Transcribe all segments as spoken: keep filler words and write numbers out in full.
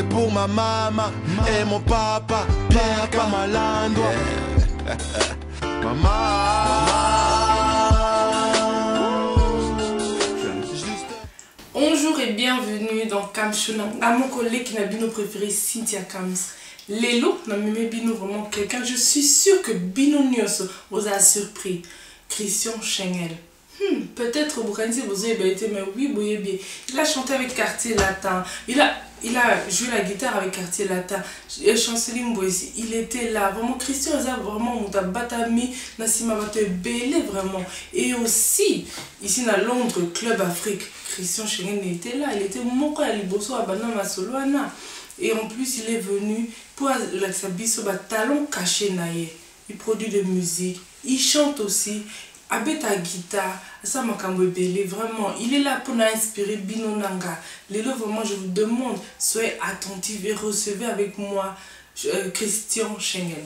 pour ma maman et mon papa, Pierre Kamalando. Bonjour et bienvenue dans Kamshuna. À mon collègue qui n'a bino préféré, Cynthia Kams. Lélo n'a même bino vraiment quelqu'un. Je suis sûre que Bino Nyos vous a surpris. Christian Schengel. Hmm, peut-être vous connaissez vous avez été, mais oui, vous bien. Il a chanté avec Quartier Latin. Il a, il a joué la guitare avec Quartier Latin. Et Chanceline Boissy, il était là. Vraiment, Christian a vraiment batami, Nassima Bate belé vraiment. Et aussi, ici dans Londres, Club Afrique, Christian Schengel était là. Il était moko à Liboso à Banama Soloana. Et en plus, il est venu pour la sabiso talon caché naïe. Il produit de musique, il chante aussi. Avec ta guitare, ça m'a belé, vraiment. Il est là pour nous inspirer Bino Nanga. Lélo, vraiment, je vous demande, soyez attentifs et recevez avec moi euh, Christian Schengel.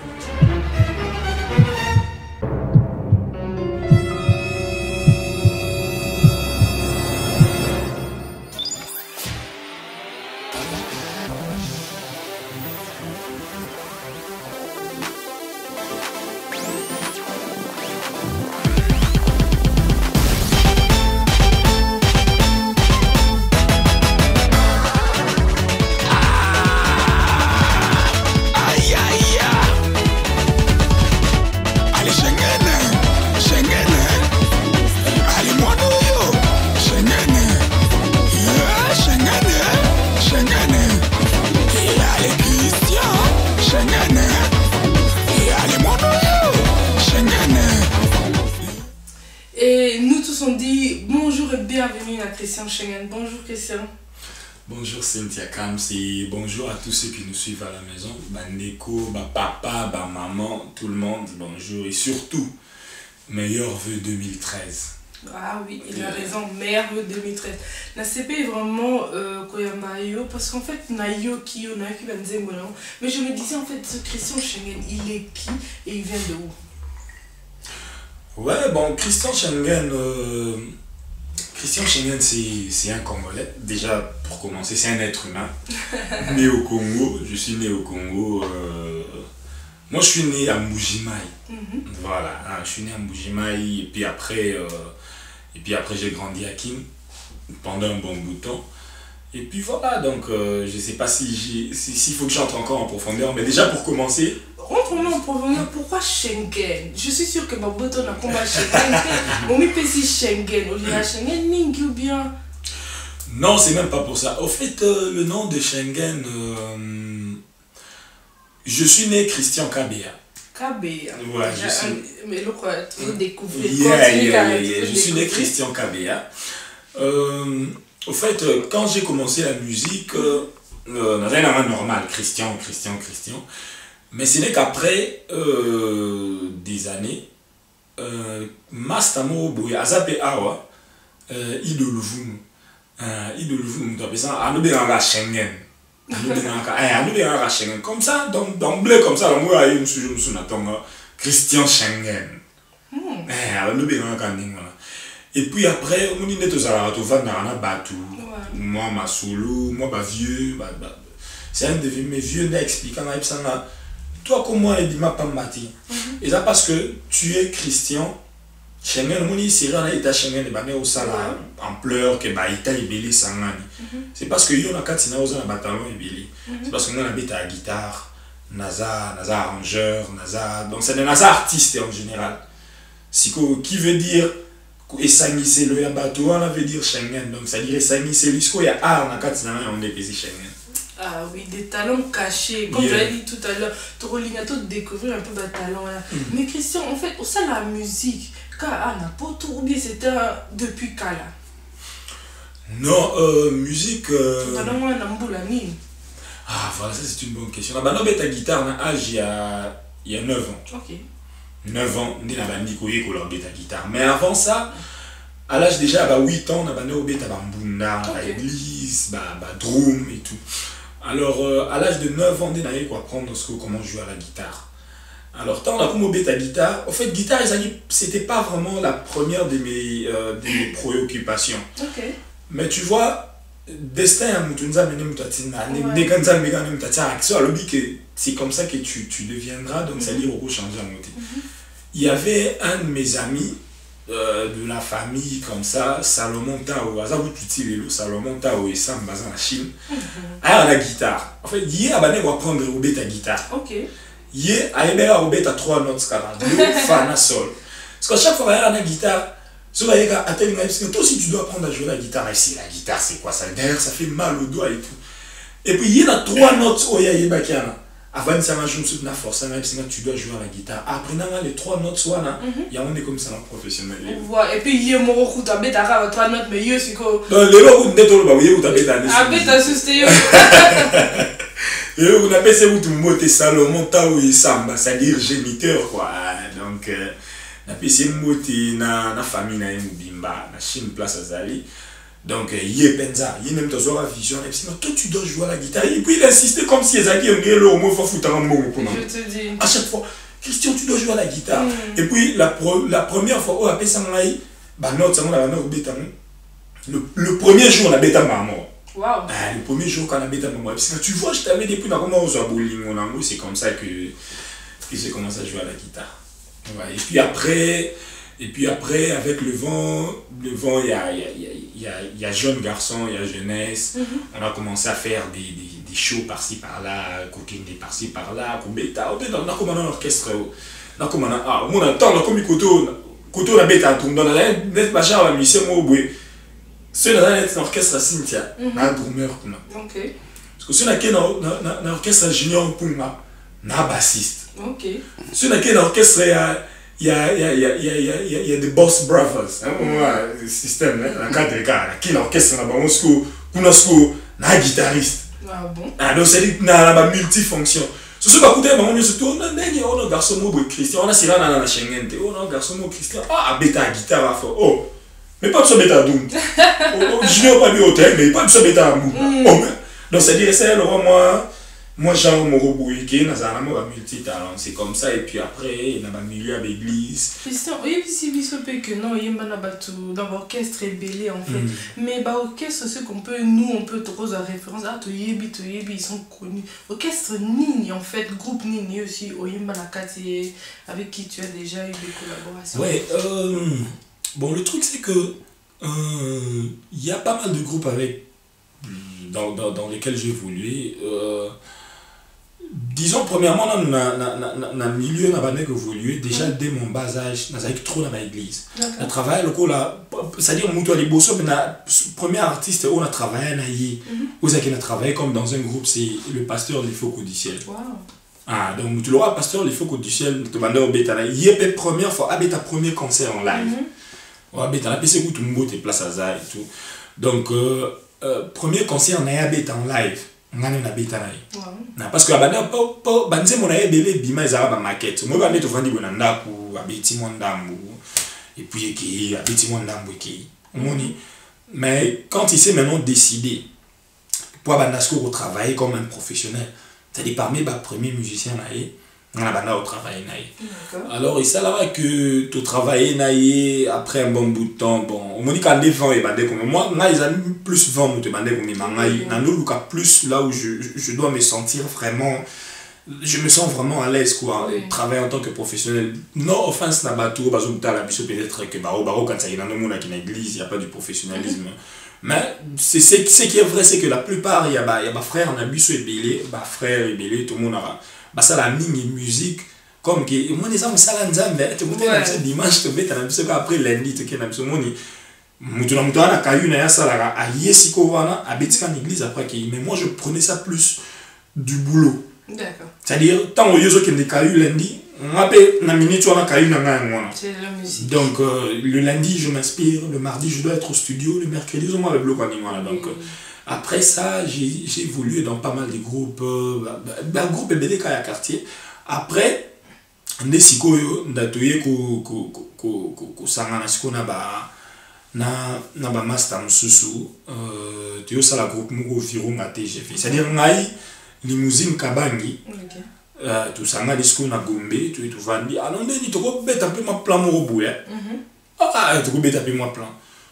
Et nous tous on dit bonjour et bienvenue à Christian Schengel. Bonjour Christian. Bonjour Cynthia Kams et bonjour à tous ceux qui nous suivent à la maison. Bandeko, ba papa, ba maman, tout le monde, bonjour et surtout, meilleurs vœux deux mille treize. Ah oui, il a raison, meilleurs vœux deux mille treize. La C P est vraiment euh, Koyamayo parce qu'en fait, Nayo qui on a qui va nous aimer. Mais je me disais en fait, ce Christian Schengel, il est qui et il vient de où? Ouais, bon, Christian Schengel, euh, Christian Schengel, c'est un Congolais. Déjà, pour commencer, c'est un être humain. Né au Congo, je suis né au Congo. Euh, moi, je suis né à Mbujimayi. Mm-hmm. Voilà, hein, je suis né à Mbujimayi. Et puis après, euh, et puis après j'ai grandi à Kim pendant un bon bout de temps. Et puis voilà, donc euh, je ne sais pas s'il si, si faut que j'entre encore en profondeur, mais déjà pour commencer... Rentrons-nous en profondeur, pourquoi Schengen? Je suis sûre que ma botte n'a pas Schengen. On me si Schengen, on dit Schengen, Ningi ou bien? Non, c'est même pas pour ça. Au fait, euh, le nom de Schengen, euh, je suis né Christian Kabea. Kabea. Ouais, je suis... Mais le quoi, tu découvrir. Yeah, yeah, yeah. Je suis né Christian Kabea. Euh, au fait, quand j'ai commencé la musique, euh, euh, dans un moment normal, Christian, Christian, Christian. Mais ce n'est qu'après euh, des années, euh, Mastamo Boy, Azape Awa, euh, Idolvum, Idolvum, tu appelles ça, Anoubéanga Schengen. Anoubéanga Schengen. Comme ça, d'emblée, comme ça, la moi, il y a une sujet, Christian Schengen. Et puis après, on dit que ça va battu. Moi, ma solo, moi, ma vieux, c'est un de mes vieux n'a expliqué ça. Toi comme moi, il m'a pas mati. Et ça parce que tu es Christian. Schengen, mon ici, on a été Schengen, et ben au sala en pleurs que bah ita ibeli sangani. C'est parce que yo na katina oza na batalon ibeli. C'est parce que nous on habite à la guitare, naza, naza arrangeur, naza. Donc c'est des naza artistes en général. Siko qui veut dire et sangissé le ya bateau, on veut dire Schengen. Donc ça dirait sangissé jusqu'au ya art na katina on est pesé Schengen. Ah oui, des talents cachés. Comme yeah. j'avais dit tout à l'heure, tu relignes à découvrir un peu de talent là. Mm. Mais Christian, en fait, au sein de la musique, car ah, n'a pas tout oublié, c'était depuis quand là? Non, euh, musique. Euh... Ah, voilà, ça c'est une bonne question. On a ta guitare à âge il y a, il y a neuf ans. Ok. neuf ans, on a ta guitare. Mais avant ça, à l'âge déjà à huit ans, on a Mbunda, à l'église, drum et tout. Alors, euh, à l'âge de neuf ans, on a apprendre comment jouer à la guitare. Alors, tant on a commencé ta guitare, en fait, guitare, c'était pas vraiment la première de mes, euh, de mes préoccupations. Okay. Mais tu vois, destin à Moutounza mené Moutatina, Neganza Megane Moutatia, c'est comme ça que tu, tu deviendras, donc ça veut dire au changer à monter. Il y avait un de mes amis euh, de la famille comme ça, Salomon Tao, Salomon Tao et Sam Bazan la Chine, à la guitare. En fait, hier, il va apprendre à rouler ta guitare. Ok. Hier, il va rouler ta trois notes, do, fa, na, sol. Parce qu'à chaque fois, il y a la guitare. Toi aussi, tu dois apprendre à jouer la guitare. Ici, la guitare, c'est quoi ça? D'ailleurs, ça fait mal au doigt et tout. Et puis, il y a trois notes. Oh, il y a des bakiana. Avant de faire un jeu, tu dois jouer à la guitare. Après, les trois notes, il y a un comme ça, professionnel. Et puis, il y a mon roux, tu as bête à trois notes, mais il y a ce que. Non, les lots, tu as bête à ah, bête à susté. Et on appelle ça où tu montes Salomon, Tao et Samba, c'est-à-dire géniteur, quoi. Donc, na pesi moti na na famille na Mbimba na Chine place Azali, donc il est penza il même dans la vision et puis toi tu dois jouer à la guitare et puis il insistait comme si Ezaki on le mot faut foutre un mot pour je te dis à chaque fois Christian tu dois jouer à la guitare mm. Et puis la pro, la première fois on a appelé ça ngai ba note ça on a note bêta le le premier jour on a bêta maman. Wow. Ah, le premier jour qu'on a bêta maman parce que tu vois je t'avais depuis na comment on joue à bowling on a c'est comme ça que que j'ai commencé à jouer à la guitare. Ouais, et puis après, et puis après avec le vent, le vent, il y a, y, a, y, a, y a jeune garçon, il y a jeunesse. Mm-hmm. On a commencé à faire des, des, des shows par-ci par-là, cooking des par-ci par-là, Koubeta. On a commandé un orchestre. On a commandé ah, on a tant, on a commis Koto, Koto la bêta, tout dans la net, machin, la mission, moi, oui. C'est un orchestre à Cynthia, un drummer, ok. Parce que c'est un orchestre junior pour moi, un bassiste. Ok. Sur lequel l'orchestre, il y a, il y a, il y a, il y a, il y a, il y a, il y a des Boss Brothers. Le système, la cadre de gars, qui l'orchestre, on a un guitariste. Ah bon? Ah, donc c'est une multifonction. Ce qui est important, c'est que on a un garçon Christian, on a Syrah dans la Schengen, on a un garçon Christian, ah, à bêta guitare à fond. Oh, mais pas de ce bêta doom. Je ne vais pas lui au thème, mais pas de ce bêta à mou. Donc c'est-à-dire, c'est le roi, moi. Moi, j'ai un Morobouiki, dans un multitalent, c'est comme ça, et puis après, il y a un milieu à l'église. Christian, oui, puis si vous savez que non, il y a un dans l'orchestre ébélé en fait. Mm. Mais bah, orchestre, c'est qu'on peut, nous, on peut trop en référence, ah, Toyebi, Toyebi, ils sont connus. Orchestre Nini, en fait, groupe Nini aussi, Oyemba Nakati, avec qui tu as déjà eu des collaborations. Ouais, euh, bon, le truc, c'est que il euh, y a pas mal de groupes avec, dans, dans, dans lesquels j'ai évolué. Euh, Disons, premièrement, dans le milieu dans lequel j'ai évolué, déjà mm. dès mon bas âge, j'ai trop dans l'église. Je travaille, c'est-à-dire, je le premier artiste, on a travaillé, on a travaillé comme dans un groupe, c'est le pasteur de l'Ifoko du ciel. Wow. Ah, donc, tu l'auras, pasteur de l'Ifoko du ciel, tu vas au Bétana. Il y a la première fois, avec ta premier concert en live. On va Bétana, puis c'est où tout le monde est place à ça et tout. Donc, euh, euh, premier concert, on a été en live. On a été parce que banze mon aye belé bima ezara ba maquette moi ba meto vandi bona ndaku abeti mon ndambu et puis qui abeti mon ndambu qui moni mais quand il s'est maintenant décidé pour bandasko travailler comme un professionnel, c'est-à-dire parmi les premiers musiciens naïe on a banda au travail naïe. Alors il s'avère que tu travailles naïe après un bon bout de temps, bon on me dit qu'en défend et bandé comme moi moi ils ont plus vent de bandé comme naïe dans le cas plus là où je, je dois me sentir vraiment, je me sens vraiment à l'aise quoi, oui. Travailler en tant que professionnel. Non offense na bateau parce que la biso peut-être que baro baro quand ça y est dans le monde qui l'église il y a pas du professionnalisme. Mm-hmm. Mais c'est ce qui est vrai, c'est que la plupart il y a bah il y a bah frère on a biso et belé, bah frère et belé tout le monde a bah ça la mine musique comme que moi les hommes ça la nzambe tu vois tu dimanche tu bête parce que après lundi tu connais absolument ni mutu na mutu ana kayu na ya sala a yesiko wana a betika l'église après que mais moi je prenais ça plus du boulot. D'accord. C'est-à-dire tant au yozo qui me kayu lundi on m'appelle na minute on a kayu na nga ngwana. C'est la musique. Donc euh, le lundi je m'inspire, le mardi je dois être au studio, le mercredi on m'a le bloc en voilà donc oui. Après ça, j'ai évolué dans pas mal de groupes, euh, bah, groupe B D K à quartier. Après, on a sikoyo ndatoye ko ko ko ko ko sangana sikona ba na na ba master mususu euh tu ça la groupe mugo viro ngate j'ai fait. C'est-à-dire ngai limousine kabangi. OK. Euh tout ça ngali sikona gombe tu tu vandi. Ah non ndeni to ko beta pe ma plan mo boya. Mhm. Ah tu ko beta pe ma plan.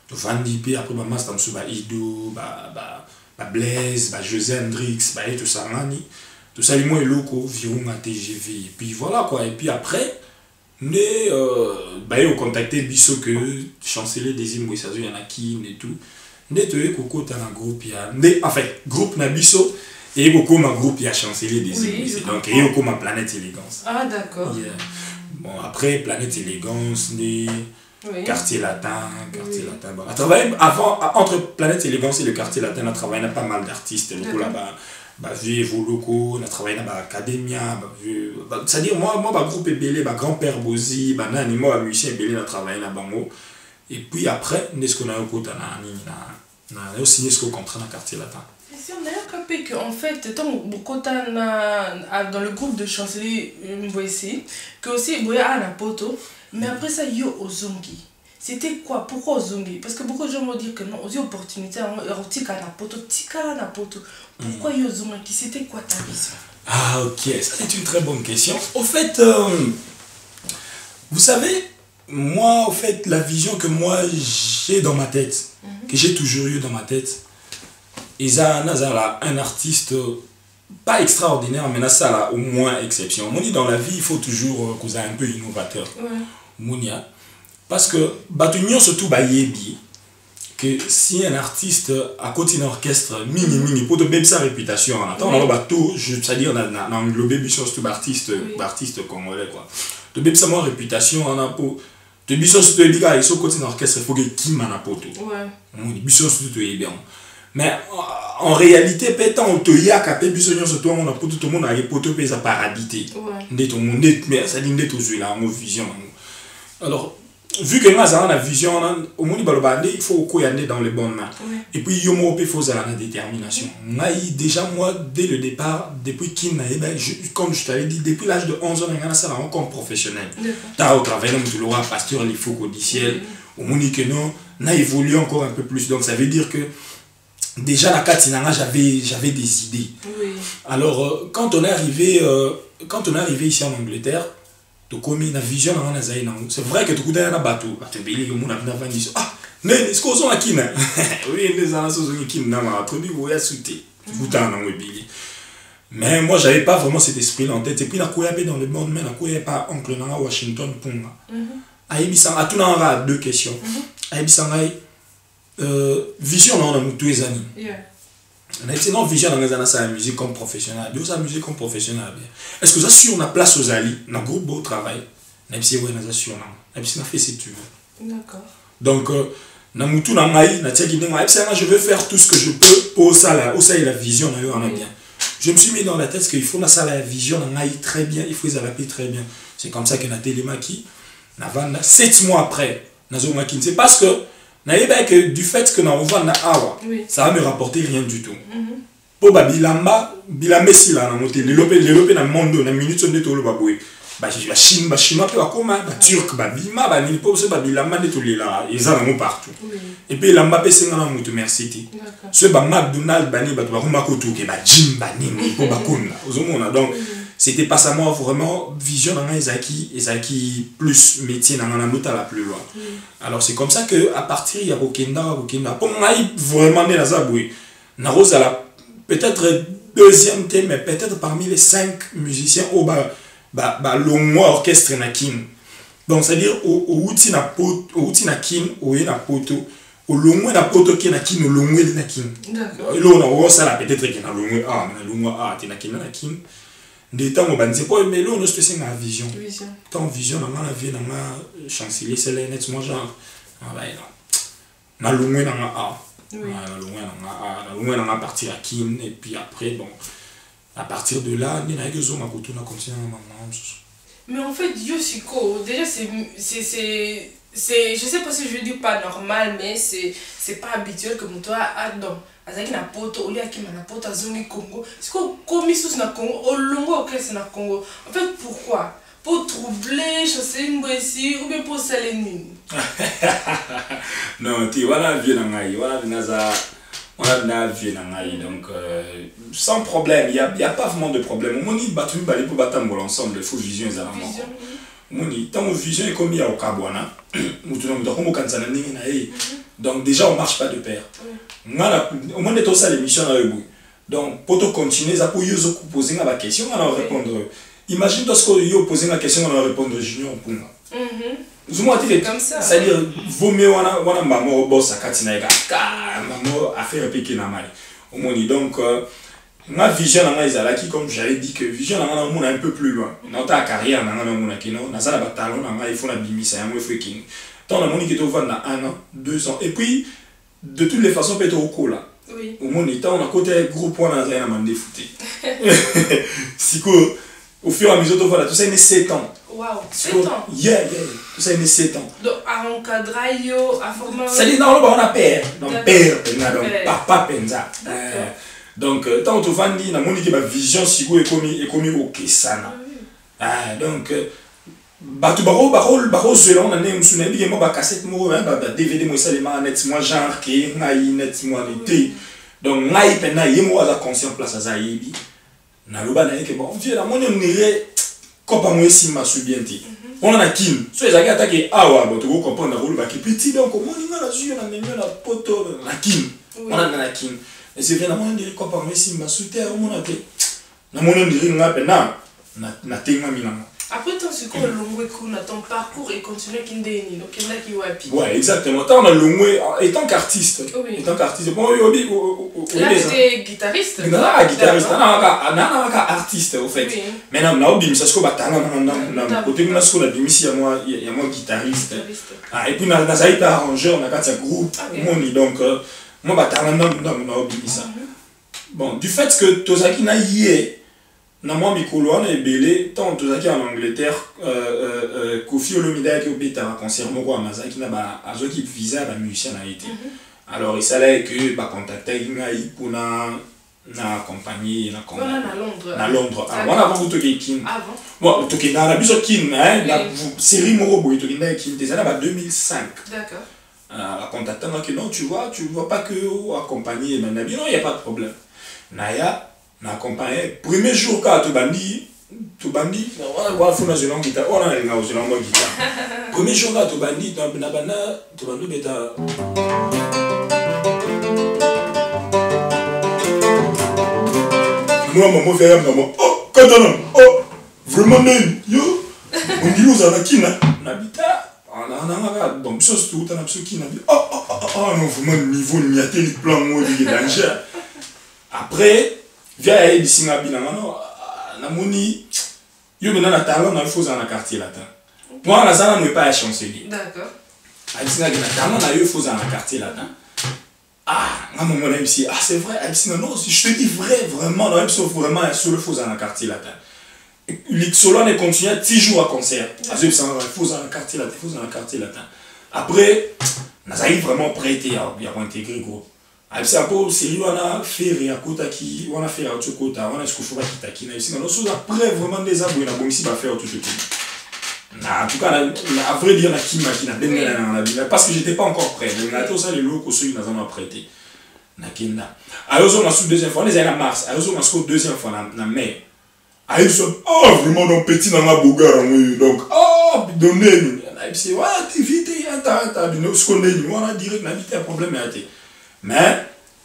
Vandi, puis après, maman, c'est un peu Ido, Blaise, José Hendrix, et tout ça, tout ça, moi, et loco, Virunga T G V. Et puis voilà quoi. Et puis après, nous avons contacté Bisso que chancelier des Imouis, il y en a qui et tout. Nous avons Coco dans un groupe, en fait, groupe Nabisso. Et Coco, ma groupe, il y a chancelier des Imouis. Donc, et Coco, ma planète élégance. Ah, d'accord. Yeah. Bon, après, planète élégance, né. Oui. Quartier latin, quartier oui. latin. Bon, on a travaillé avant, entre Planète Élégance et le quartier latin, on a travaillé pas mal d'artistes là-bas. Bah, vu vos locaux, on a travaillé dans l'Académia. Bah, c'est-à-dire, moi, moi, bah, groupe Ebélé, bah, grand-père Bozi, bah, nani, moi, musicien Ebélé, on a travaillé là-bas. Et puis après, on a signé ce contrat dans le quartier latin. Si on a capé qu'en fait, tant beaucoup dans le groupe de chancelier, que aussi, il y a un poteau. Mais après ça, il y a Ozongi. C'était quoi? Pourquoi Ozongi? Parce que beaucoup de gens m'ont dit que non, aux opportunités, pourquoi il y a Ozongi? C'était quoi ta vision? Ah, ok, c'est une très bonne question. Au fait, euh, vous savez, moi, au fait, la vision que moi j'ai dans ma tête, mm-hmm. que j'ai toujours eu dans ma tête, et ça, un artiste. Pas extraordinaire, mais ça là au moins exception. On dit dans la vie, il faut toujours qu'on soit un peu innovateur. Ouais. Parce que, batunion surtout bayebi, que si un artiste à côté d'un orchestre mini mini pour te baisser sa réputation, en attendant le bateau, c'est-à-dire on a englobé bien sûr tout artiste, artiste congolais quoi. De baisser sa réputation en impôt. De bien sûr surtout les gars, ils sont côté d'un orchestre, il faut que qui m'en apporte. Ouais. On dit bien sûr surtout les bien. Mais en réalité, peut-être on te y a capé bisogno sur toi, on a pour tout le monde à l'époque puis ça paradité. Ouais. Tout le monde mais ça dit d'être toujours là en vision. Alors vu que moi ça a la vision au monde balobandé, il faut qu'on y ait dans les bonnes mains. Ouais. Et puis il y a faut ça la détermination. Moi déjà moi dès le départ depuis qu'il comme je t'avais dit depuis l'âge de onze ans on a ça comme professionnel. T'as au travail dans tout le pasteur il faut qu'au ciel au monde que non, on a évolué encore un peu plus. Donc ça veut dire que déjà la Katinanga, j'avais j'avais des idées. Oui. Alors euh, quand on est arrivé euh, quand on est arrivé ici en Angleterre, tu commis une vision dans la zaïna. C'est vrai que tu connais un bateau, tu belé comme on a bien dit ah, mais est-ce qu'on sont aquí là? Oui, les gens sont aquí là, ma tribu vous a sauté. Vous t'en avez belé. Mais moi j'avais pas vraiment cet esprit là en tête et puis la koyabé dans le monde mais la koyabé pas oncle dans Washington pour moi. Aïbisanga tout en a deux questions. Aïbisanga Euh, vision on a tous les années. Maintenant vision dans la musique comme professionnel. De la musique comme professionnel. Est-ce que ça si on a place aux alliés dans groupe beau travail, même si on a ça même si on a fait si tu veux. D'accord. Donc na mutu na mai na tiaki ndema je veux faire tout ce que je peux pour ça là, au ça la vision na yo on a bien. Je me suis mis dans la tête qu'il faut na ça la vision na mai très bien, il faut les adapter très bien. C'est comme ça que na télémaki na vanda sept mois après na zo maki c'est parce que que du fait que nous vend awa, ça va me rapporter rien du tout. Pour babilamba, bilamesi là, na moté, l'élopé, l'élopé na monde, na minute sonne de tout le baboué. Bah la Chine, bah chinois peu à comment, bah turc, bah bima, bah ni pas ce babilamba de tout les là, ils en ont partout. Et puis lamba pe senga na moto merci. Ce bah McDonald's bani bah ba rumako tout, bah Jim bani, pour bakuna. Ozomona donc c'était pas ça moi vraiment vision dans Ezaki Ezaki plus métier dans la note à la plus loin. Mm. Alors c'est comme ça que à partir il y a Bokenda Bokenda pour moi vraiment dans la bouée na Rosa la peut-être deuxième thème mais peut-être parmi les cinq musiciens au bas bah bah long orchestre nakin. Donc c'est à dire au au outil na pot au outil nakin au na poto au long na poto qui nakin au long nakin. D'accord. Et là on a ça là peut-être qui na long ah na long ah ti nakin nakin. Des temps on va dire quoi mais là on se fait une vision tant vision dans la vie dans la chancelier c'est net moi genre ah bah non na loin dans la ah na loin dans la ah na loin dans la partie à kin et puis après bon à partir de là ni na que zo ma koto na continuer maintenant. Mais en fait Yoshiko déjà c'est c'est c'est c'est je sais pas si je dis pas normal mais c'est c'est pas habituel que mon toi a donc azaki na poto oli akima na poto azongi Congo siko komi sous na Congo olongo okese na Congo en fait pourquoi pour troubler chasser ici ou bien pour salenine. Non tu voilà vieux na ngai voilà naza on a na vieux na ngai donc euh, sans problème il y a il y a pas vraiment de problème on dit battu balé pour batambola ensemble il faut vision exactement moni tant vision est comme il y a au kabwana mutu na mutu kanzana ningi na ye donc déjà on marche pas de pair ngala au moins de ça l'émission na yebu donc pour te continuer ça pour yo poser la question on va répondre imagine toi ce que yo poser la question on va répondre junior punga Zuma tu comme ça c'est à dire vaut mieux wana wana mamo boss akatina eka ka mamo affaire piquer na mai au moni donc ma vision na ezala qui comme j'avais dit que vision na na mona un peu plus loin na ta carrière na na mona kino na sala batalon na il faut na bimisa ya mo freaking tant na moni qui to vendre un an deux ans et puis de toutes les façons peut être au cola oui au moni tant on a côté groupe on a na mandé fouté siko au fur et à mesure to voilà tout ça il sept ans. Waouh, sept ans. Yeah, yeah. Tout ça il sept ans. Donc à encadrer yo à former. Ça dit non, on a père, donc père, donc papa penza. Donc tant to vandi na moni ki ba vision siko ekomi ekomi okesana. Ah donc batu baro baro baro selon na nem suna bi mo ba cassette mo ba D V D mo ça les net moi genre ki ngai net moi l'été. Donc ngai pena yemo aza conscient place za yibi. Na loba na yeke bon Dieu la moni mnire kopa mo esima subienti. On a kin. So les gars attaquer awa bo to comprendre na loba ki petit donc moni na zu na menyo na poto na kin. On a na kin. Et c'est vraiment on dirait quoi par messi ma souté au mon até na mon on dirait nga pena na na tenga minanga après ton secours longue coup na ton parcours et continuer kindeni donc il y en a qui wapi ouais exactement tant on a longue étant qu'artiste étant qu'artiste bon oui oui là j'étais guitariste non guitariste non non non artiste au fait mais non na obi ça ce que batanga na na côté na ce que la bimisi ya moi ya moi guitariste ah et puis na na zaï pas arrangeur na katia groupe moni donc moi batanga na na obi ça bon du fait que tozaki na yé na moi mikolo na ebele tant tozaki en Angleterre euh euh Kofi Olomide qui obita un concert moko à Mazaki na ba azoki visa ba musicien na été alors il s'allait que ba contacter ngai pour na na compagnie na compagnie na Londres na Londres ah on avant vous toquer kin avant bon toquer na la biso kin hein la série moko boy toquer na kin des années ba deux mille cinq d'accord à contacter que non tu vois tu vois pas que accompagner mais non il y a pas de problème naya na accompagner premier jour quand tu bandi tu bandi on va faire une langue guitare on a une langue guitare premier jour quand tu bandi na bana tu bandi beta moi maman vient maman oh quand on oh vraiment yo on dit aux anakina na bita donc ça c'est tout un absolu qui n'a dit oh oh oh non vraiment niveau ni a tel plan moi de danger après via et d'ici na bila non na moni yo maintenant na talent na faut dans la quartier latin moi la zana ne pas chancelier d'accord a d'ici na talent na yo faut dans la quartier latin ah na maman là ici ah c'est vrai a d'ici non si je te dis vrai vraiment là il vraiment sur le faut dans la quartier latin L'Ixolone est continué dix jours à concert. Il faut dans le quartier latin, il faut dans le quartier latin. Après, on a vraiment prêté à intégrer le groupe. Après, c'est on a fait à côté qui, on a fait à côté, on a ce qu'il faut pas qui n'a après vraiment des abonnés, on a bon ici va faire tout ce qui. En tout cas, à vrai dire, on a qui m'a qui n'a bien parce que j'étais pas encore prêt. On a tout ça les locaux ceux qui nous ont prêté. Nakenda. Alors on a sous deuxième fois, on est en mars. Alors on a sous deuxième fois en mai. Ah, ils sont oh, vraiment donc petit dans la bougar, oui. Donc, oh, donné, c'est ouais, t'es vite, t'as, t'as, ce qu'on est, on a direct, on a vite un problème, mais,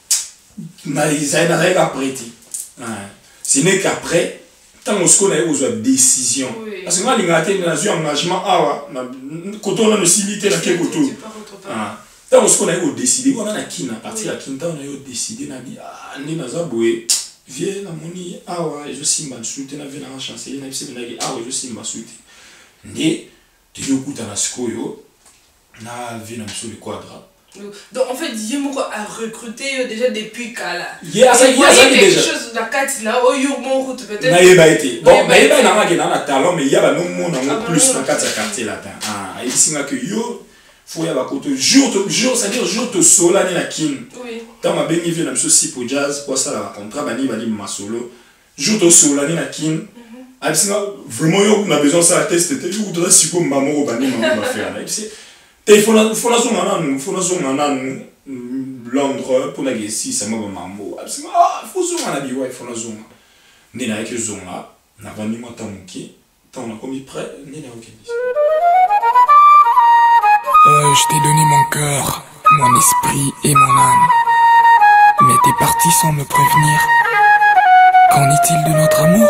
ils ont rien à prêter. Ce n'est qu'après, tant qu'on se connaît, on a une décision. Parce que moi, il y a un engagement, ah, quand on a une civilité, là, qu'est-ce que tout. Tant qu'on se connaît, on a décidé, on a un kin, à partir de la kin, on a décidé, on a dit, ah, on a zaboué. Viens na moni awa je simba nsuite na vena chancelier na bise benagi awa je simba suite ndi tu okuta na sikoyo na vena sur le quadra donc en fait Yemoko a recruté déjà depuis Kala yeah ça y a quelque chose na kati na oyo mon route peut-être na yeba été bon na yeba na ngaki na talent mais il y a ba no mon na plus na kati ya quartier latin ah isinga que yo faut y avoir côté jour jour c'est à dire jour to sola ni na kin oui tant ma bengi vient na si pour jazz pour ça la contrat bani bani ma solo jour to sola ni na kin ah c'est vraiment yo on a besoin ça tester tu yo to si pour maman bani maman va faire là c'est il faut la faut la zone nan faut la zone nan Londres pour la ici ça m'a maman ah c'est ah faut zone na bi ouais faut la zone ni na que zone là na bani mo tamuki Attends, on a commis prêt. Euh, je t'ai donné mon cœur, mon esprit et mon âme. Mais t'es parti sans me prévenir. Qu'en est-il de notre amour?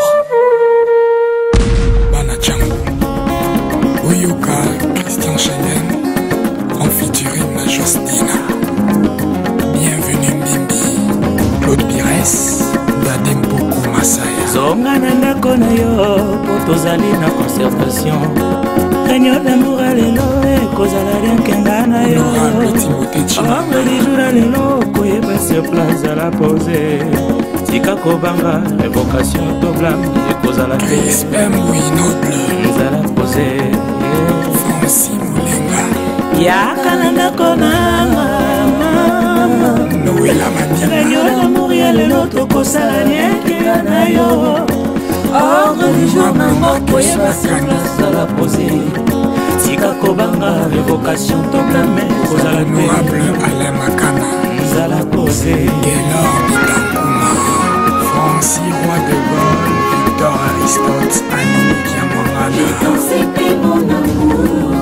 Banachango, Oyoka, Christian Cheyenne, en featuring na Jostina. Bienvenue Mbimbi, Claude Pires, Dadempoku Masaya. Zonga nanda kona yo, potozali na concertation. Réunion d'amour à l'élo, et cause à la rien qu'engana yo. Honorable Timothée Chimamba. Avant les jours à l'élo, koyeba sur place à la poser. Tika kobanga, évocation to blâme, et cause à la Chris M. Winoble. Nous à la poser. Francis Moulenga. Yaka nanda kona mama. Noëlla Mandela. Réunion d'amour à l'élo, toko sala rien qu'engana yo. Ordre du jour, maman, koyeba sur place à la poser. Tika kobanga, évocation to blâme, cause à la Honorable Alain Makana. Nous à la poser. Gaylor Bitankuma. Francis Roy de Gaulle. Victor Aristote. Annie Kiamorana. J'ai dansé mon amour,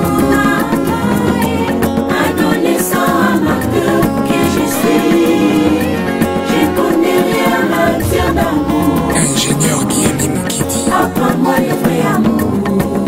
adolescent amateur que je suis. Je connais rien à dire d'amour. Ingénieur Guillaume Moukidi. Apprends-moi le vrai amour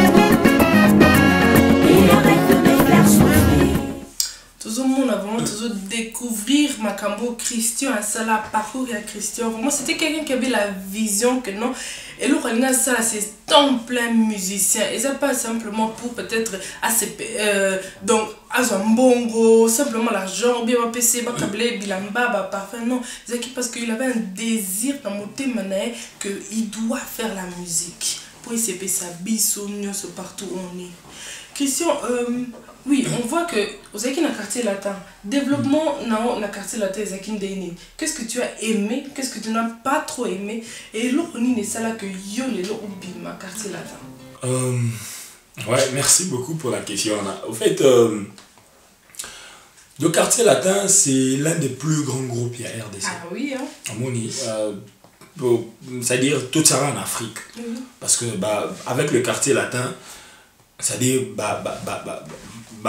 et arrête de me faire souffrir. Tout le monde a vraiment toujours découvrir Makambo Christian à ça là parcours à Christian. Vraiment c'était quelqu'un qui avait la vision que non. Et le Rwanda ça c'est un plein musicien et ça pas simplement pour peut-être à ces euh, donc à Zambongo simplement l'argent bien ma P C ba câblé bilamba ba parfait non c'est parce qu'il avait un désir dans mon thème que il doit faire la musique pour essayer sa bisogno partout où on est. Christian euh, oui, on voit que aux dans le quartier latin, développement dans le quartier latin, qu'est-ce que tu as aimé, qu'est-ce que tu n'as pas trop aimé, et l'autre n'est ça là que yo le le quartier latin. Euh, ouais, merci beaucoup pour la question. Au fait, euh, le quartier latin, c'est l'un des plus grands groupes à R D C. Ah oui, hein. À mon avis, euh, c'est-à-dire tout ça en Afrique. Mm-hmm. Parce que bah, avec le quartier latin, c'est-à-dire bah bah bah bah bah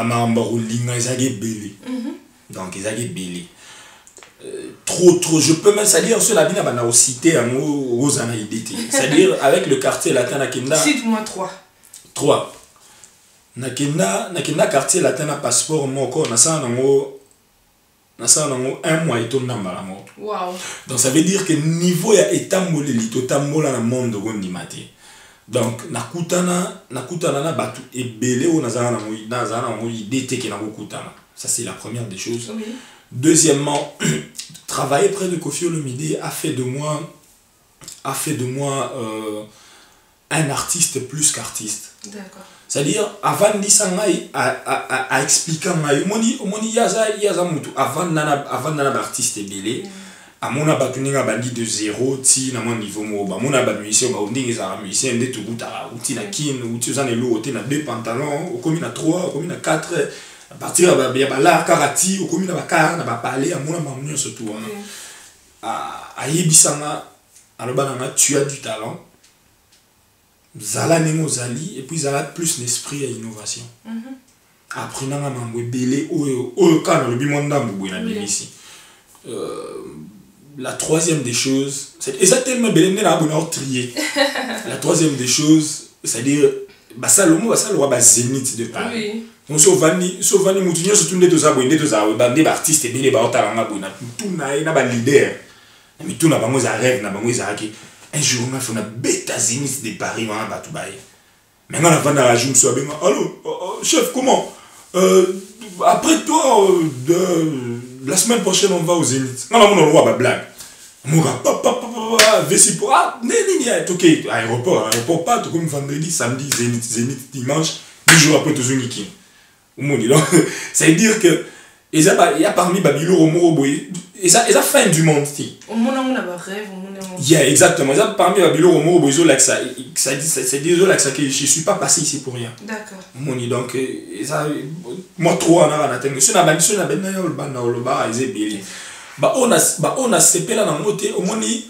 donc ils avaient belé trop trop je peux même c'est-à-dire sur la bina bana cité en aux anaïdité c'est-à-dire avec le quartier latin nakenda cite-moi trois trois nakenda nakenda quartier latin à passeport moko na ça nango na ça nango un mois et tout nambala mo wow donc ça veut dire que niveau ya etamboleli to tambola na monde gondimate. Donc, nakutana nakutana na batu ebele o nazana na moi nazana na moi idée ke na kutana. Ça c'est la première des choses. Oui. Deuxièmement, travailler près de Koffi Olomide a fait de moi a fait de moi euh, un artiste plus qu'artiste. D'accord. C'est-à-dire avant disangai a a a expliquer ngai moni moni yaza yaza mutu avant nana avant nana artiste ebele. Mm. À mon abatuninga bandi de zéro ti na mon niveau mo ba mon abamusicien ba ondingi za musicien nde to buta uti na kin uti za nelo ote na deux pantalons au commis na trois au commis na quatre à partir ba ba la karati au commis na ba car na ba parler à mon abamunyo surtout à à yebisanga aloba na tu as du talent zala nemo zali et puis zala plus l'esprit et innovation après na mambo belé o o kana le bimonda mbo na bimisi euh la troisième des choses, c'est exactement la trier. La troisième des choses, c'est-à-dire, bah ça le mot, bah ça le roi bah zénith de Paris. Donc si on va ni, si on va ni moutinho sur tout le monde, ça bonne, tout ça, bah des artistes et bien les bah talanga bonne, tout na, na bah leader, mais tout na bah moi ça rêve, na bah moi ça qui un jour on a fait une bêta zénith de Paris, on bah tout bail. Maintenant la vente à la joue soit bien, allô, chef comment, euh, après toi de la semaine prochaine on va au Zénith. Non, non, non, on va blague. On va papa, papa, papa, vessi pour ah, n'est ni ok, aéroport, aéroport pas, tout comme vendredi, samedi, Zénith, Zénith, dimanche, dix jours après tout ce qui. Au monde, donc, ça veut dire que il y a parmi Babylone au Moroboy, et ça, et ça fin du monde, si. Au monde on a un rêve, au monde on. Yeah, exactement. Ça parmi Babylone au Moroboy, ça, ça dit, c'est désolé que je suis pas passé ici pour rien. D'accord. Moni donc et ça moi trop en a atteint sur la bande sur la bande na yo le bande na lo ba ils est belé ba on a ba on a sepela na moté au moni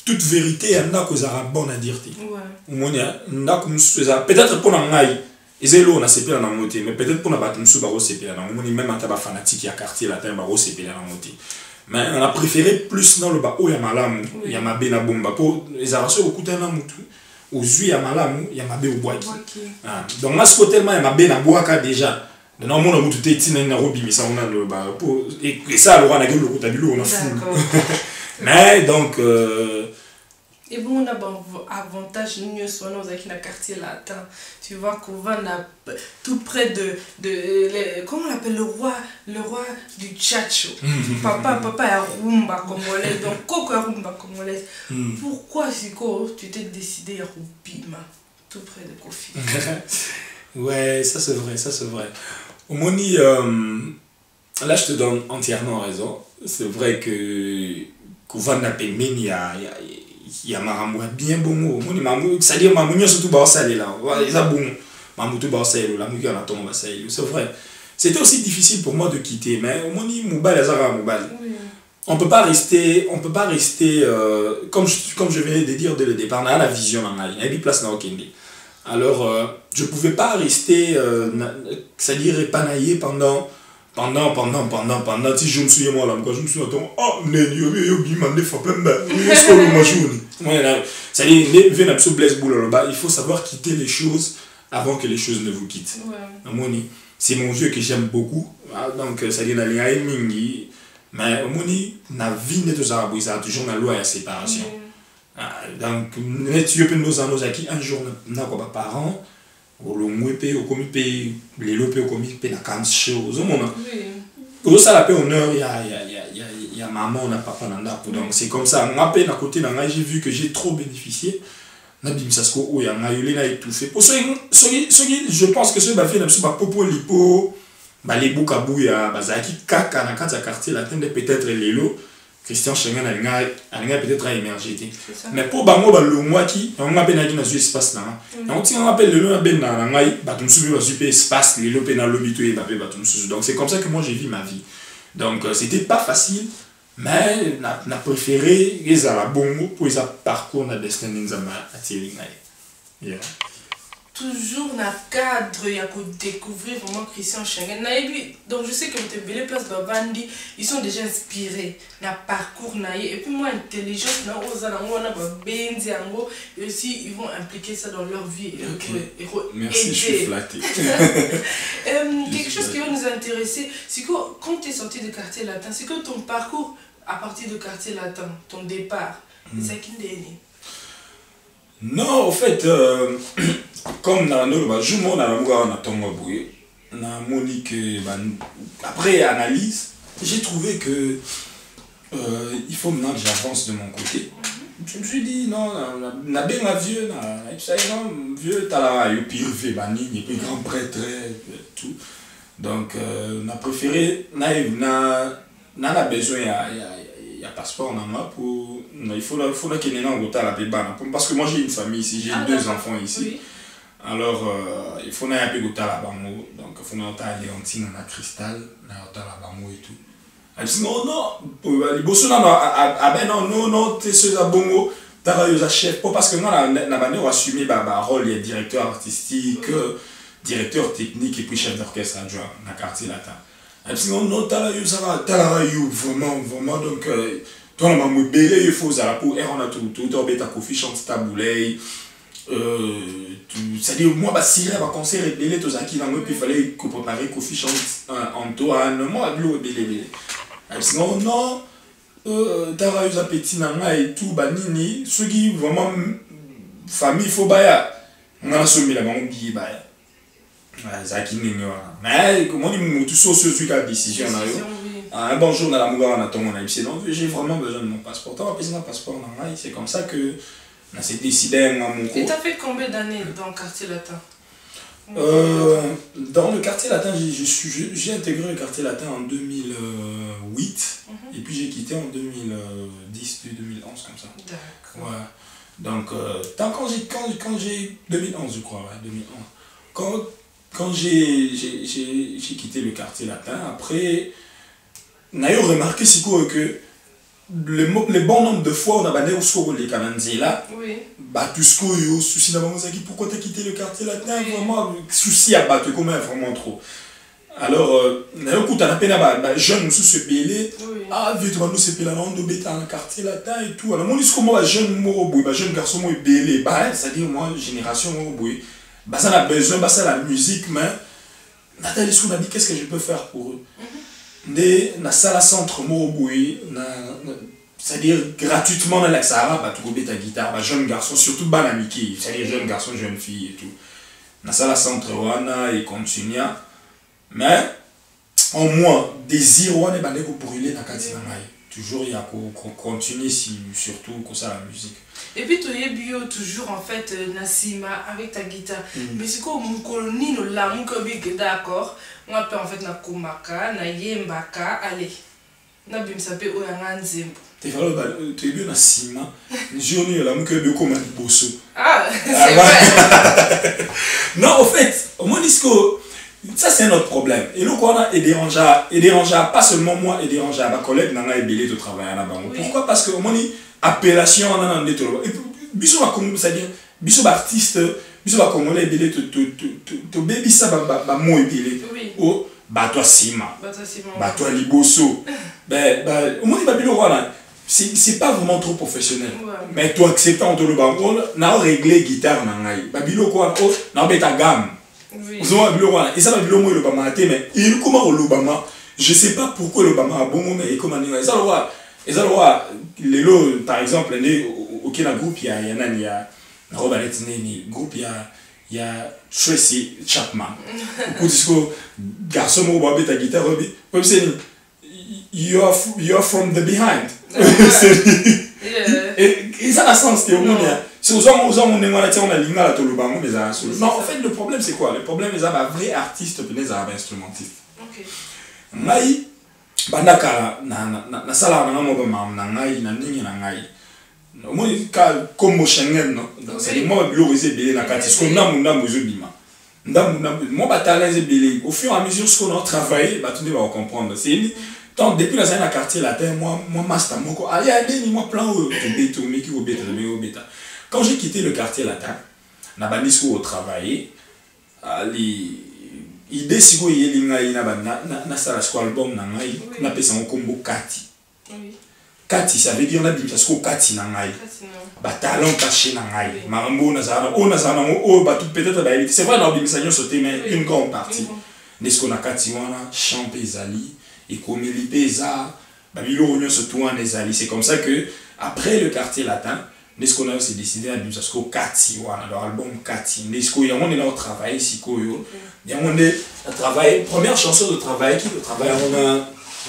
toute vérité, il y en a qui sont bonnes à dire. Ouais. Peut-être pour un maï, ils ont l'eau, c'est pas dans le mais peut-être pour un bâtiment sous baro, c'est pas dans le même en tabac fanatique, il y a quartier latin, baro, c'est pas dans le mais on a préféré plus dans le bas où il y a malam, il y a ma bena bomba. Pour les arrachés au couteau, aux yeux, il y a malam, il y a ma bé au bois. Donc, moi, ce côté, il y a ma bena bois déjà. Non, mon amour, tout est ici, il y a robi, mais ça, on a le bas. Et ça, alors, on a gueule le couteau, on a fou. Mais donc. Et bon, on a un avantage, nous sommes dans un quartier latin. Tu vois qu'on va tout près de, de, de comment on l'appelle, le roi, le roi du Tchatcho. Papa, papa est rumba congolais, donc coco est rumba congolais. Pourquoi, Siko, tu t'es décidé à Rubima, tout près de Kofi? Ouais, ça c'est vrai, ça c'est vrai. Au Moni, euh, là je te donne entièrement raison. C'est vrai que Kouvan n'a pas mis, il y a. Il y a Maramou bien bon mot. C'est-à-dire Mamounion surtout Barsalé là. Il y a bon. Mamoutou Barsalé, la mouille à tombe Barsalé. C'est vrai. C'était aussi difficile pour moi de quitter, mais au moins Moubal Azara Moubal. On peut pas rester, on peut pas rester euh, comme je, comme je venais de dire dès le départ, on a la vision dans la ligne. Il y a des places dans Okende. Alors euh, je pouvais pas rester, euh, c'est-à-dire épanaillé pendant Pendant, pendant, pendant, pendant, si je me souviens moi là, quand je me souviens, oh, n'est-ce pas, il m'a dit, il faut savoir quitter les choses avant que les choses ne vous quittent. Ouais. C'est mon vieux que j'aime beaucoup, donc ça dit, il y a mingi, mais la vie n'est toujours la loi et la séparation. Donc, un jour, on n'a pas parents. Au Lomouépé, au Comipé, les Lopé, au Comipé, la Kams chose. Pour ça, la paix honneur, il y a, y, a, y a maman, on a papa, nanda. Donc c'est comme ça. Moi, à côté, j'ai vu que j'ai trop bénéficié. Nabimsasko, il y a un eu étouffé. Pour ceux je pense que ceux qui ont fait un popo lipo, les boukabou, il y a Bazaki, Kaka, dans le quartier latin, peut-être les lots. Christian Schengen a peut-être à émerger. Mais pour Bango, le mois qui, on appelle un espace là. On appelle le nom ben dans la batum sous le super espace, les lopés dans l'obito et batum sous. Donc c'est comme ça que moi j'ai vu ma vie. Donc c'était pas facile, mais on a préféré les à la bongo pour les parcours dans destin d'Inzama à Tiringaï. Toujours dans le cadre, il y a qu'à découvrir vraiment Christian Schengen. Donc je sais que les places Babandi, ils sont déjà inspirés dans le parcours. Et puis moi, intelligence, et aussi ils vont impliquer ça dans leur vie. Et, et, merci, je suis flatté. euh, quelque chose qui va nous intéresser, c'est que quand tu es sorti du quartier latin, c'est que ton parcours à partir du quartier latin, ton départ, mm. c'est qui est né? Non, en fait, euh, comme dans le jour où on a Monique, après analyse, j'ai trouvé que euh, il faut maintenant que j'avance de mon côté. Je me suis dit, non, on a bien un vieux, non, vieux, t'as eu pire fait banni, il est plus grand prêtre, tout. Donc, euh, on a préféré, on a besoin, il y a passeport dans moi pour il faut il faut qu'il y ait un gota la bébana parce que moi j'ai une famille ici, j'ai ah, deux enfants ici. Oui. Alors euh, il faut un peu gota la bamo donc il faut aller Léontine dans la cristal, na gota la bamo et tout. Elle dit non non, les bosso non ah ben non non non t'es ce bongo t'as eu un chef parce que moi la la manière assumer ba rôle il directeur artistique, oui. Directeur technique et puis chef d'orchestre adjoint dans le quartier latin. Elle dit non non t'as eu ça va t'as eu vraiment vraiment donc toi on m'a belé il faut ça pour on a tout tout tout bêta coffee chante taboulay euh c'est-à-dire moi bah si là va concert et belé tous qui dans moi puis fallait que préparer coffee chante Antoine moi bleu belé elle dit non non euh t'as eu ça petit nanga et tout bah nini ceux qui vraiment famille faut baya on a sommé la maman billet baya ça qui n'ignore mais comment dit tout ça sur la décision là un bon jour dans la Mouga on attend mon A I C donc j'ai vraiment besoin de mon passeport on va passer mon passeport c'est comme ça que on s'est décidé à mon cours. Et tu as fait combien d'années dans le quartier latin? euh, Dans le quartier latin j'ai intégré le quartier latin en deux mille huit mm-hmm. Et puis j'ai quitté en deux mille dix deux mille onze comme ça. D'accord. Ouais. Donc euh, quand j'ai quand, quand j'ai deux mille onze je crois ouais, deux mille onze quand quand j'ai quitté le quartier latin après on a remarqué si quoi que le, le bon nombre de fois, on a bandé au score les Kananzela. Oui. Batusco, yo, souci d'avoir pourquoi t'as quitté le quartier latin, oui. Vraiment, souci à battre, comment vraiment trop. Alors, euh, écoute, on a peine à jeune sous ce belé, ah, vite, on nous se pèle dans le bêta dans le quartier latin et tout. Alors, moi, je comment jeune moroboui, jeune garçon moi belé, bah, c'est-à-dire moi, génération moroboui, bah, ça a besoin, bah, ça la musique, mais Nathalie Sou m'a dit qu'est-ce que je peux faire pour eux. Né, na sala centre moroboui, c'est-à-dire gratuitement dans la Sahara, bah, tu peux ta guitare, bah, jeune garçon, surtout banamiki, c'est-à-dire jeune garçon, jeune fille et tout. Na sala centre wana et continue. Mais en moi, désir on est bandé pour brûler na kati na ngai. Toujours il y a qu'on continue si surtout comme ça la musique. Et puis tu es bio toujours en fait Nassima avec ta guitare. Mm. Mais c'est quoi mon colonie no la mon kobi d'accord. On appelle en fait na komaka, na yembaka, allez. Na bim sapé o yanga nzembo. Tu es tu es bio Nassima. Joni la mon kobi comme un bosso. Ah, c'est vrai. Non, en fait, au moins disco ça c'est notre problème. Et nous on a dérangé, et dérangé pas seulement moi, et dérangé à ma collègue n'a pas de travailler là-bas. Pourquoi? Parce que on a une appellation on a un détour. Et biso va comme ça dire, biso artiste, biso va comme on a belé to to to to baby ça ba ba moi belé. Oh bah toi Sima, bah toi Liboso. Ben ben au moins il va bilo voilà. C'est c'est pas vraiment trop professionnel. Mais toi acceptant de le ba on a réglé guitare na ngai. Ba bilo quoi oh na beta gamme. Oui. Et ça va le mot le Obama mais il comment l'Obama je sais pas pourquoi l'Obama a bon moment et comment il ça le et ça le les lots par exemple auquel la groupe il y a il y a il y a Robert Neni groupe il y a il y a Tracy Chapman au disco garçon mo ba beta guitare obi comme c'est you are you are from the behind et ça a sens que au monde c'est aux hommes aux hommes on est on a l'inga la tolobango mais ça non en fait le problème c'est quoi le problème c'est un vrai artiste puis les arabes instrumentistes OK ngai bandaka na na na sala na mo ba na ngai na ningi na ngai mo ka comme Schengen non c'est moi gloriser belé na kati ce qu'on a mon ndambo zobima ndambo ndambo mo batala ze belé au fur et à mesure ce qu'on a travaillé bah tu vas comprendre c'est donc depuis la scène à quartier latin moi moi master moko allez allez moi plan au bêta mais qui au bêta mais au bêta. Quand j'ai quitté le quartier latin, na bandisco au travail, ali idée si vous y linga ina na na sala squal album na ngai na pesa un combo Kati. Oui. Kati ça veut dire na bi parce que Kati na ngai. Ba talent caché na ngai. Marambo na zana o na zana o ba tout peut-être ba c'est vrai na bi sanyo sauter mais une grande partie. Nesco na Kati wana chanter zali et comme il pesa ba bilo onyo surtout en zali c'est comme ça que après le quartier latin Nesco qu'on a aussi décidé à dire parce que Kati wana leur album Kati Nesco y a on est là au travail si ko yo y a on est à travail première chanson de travail qui le travail on a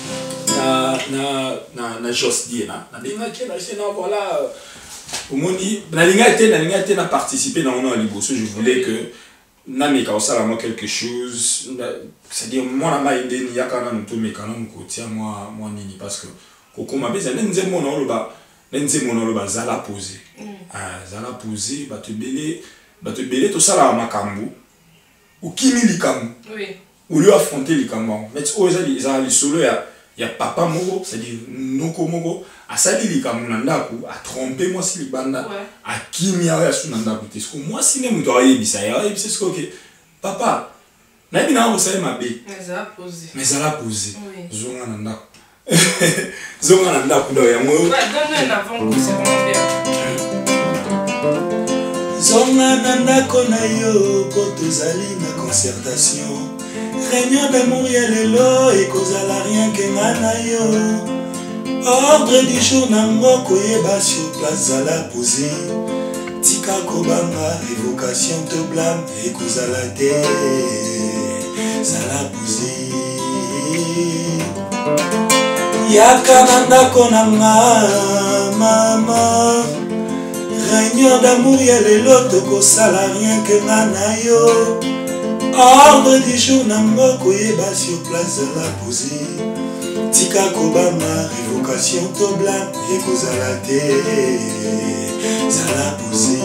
na na na na Josdie na na linga qui na c'est non voilà au moni na linga était na linga était na participer dans on a Liboso je voulais que na me ka ça moi quelque chose c'est-à-dire moi na ma idée ni yakana no to me kana ko tia moi moi nini parce que koko ma beza nze mo na lo ba nze mo na lo ba zala poser ah zala poser ba te belé ba te belé to sala makambu ou kimi likambu oui ou lui affronter likambu mais o ezali ezali solo ya ya papa moko c'est-à-dire noko moko asali likambu na ndaku a tromper moi si libanda a kimi ya su na ndaku te sko moi si ne muto ayebisa ya ayebisa sko que papa na bina o sai mabe mais zala poser mais zala poser zonga na ndaku zonga na ndaku do ya mo ouais donne un avant c'est vraiment bien zonga na ndako na yo po tozali na concertation réunion d'amour ya lelo et kozala rien que ngana yo ordre du jour na ngoko yeba sur place zala posé tika kobanga évocation te blâme et kozala te zala posé yaka na ndako na nga mama réunion d'amour ya lelo tokosala rien que ngana yo ordre du jour na ngoko yeba sur place zala posé tika kobama révocation to blâme et kozala te zala posé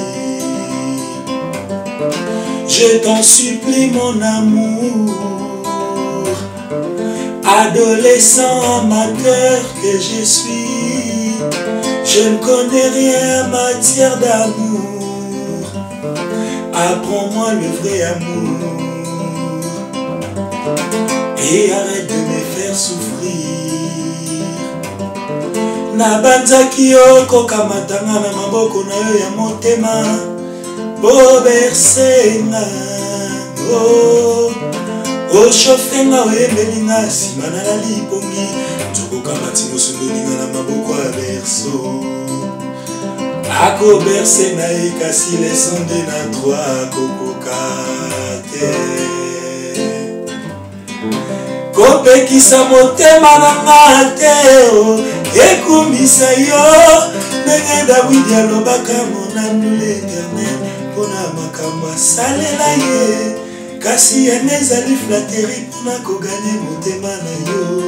je t'en supplie mon amour Adolescent amateur que je suis, je ne connais rien en matière d'amour. Apprends-moi le vrai amour et arrête de me faire souffrir. Nabanzaki yo kokamatanga na maboko na yo ya motema, bobersenga oh. Oshofenga oyemelinga sima na la lipongi, tokokambati mosundolinga na maboko ya berso. Ako berse na ye kasi lesonde na trois kokoka te. Kopekisa motema na nga te ekumisa yo ndenge Dawidi alobaka monanu l'Eternel mpona makambo asalela ye. Kasi yane ezali flateri mpona kogane motema na yo.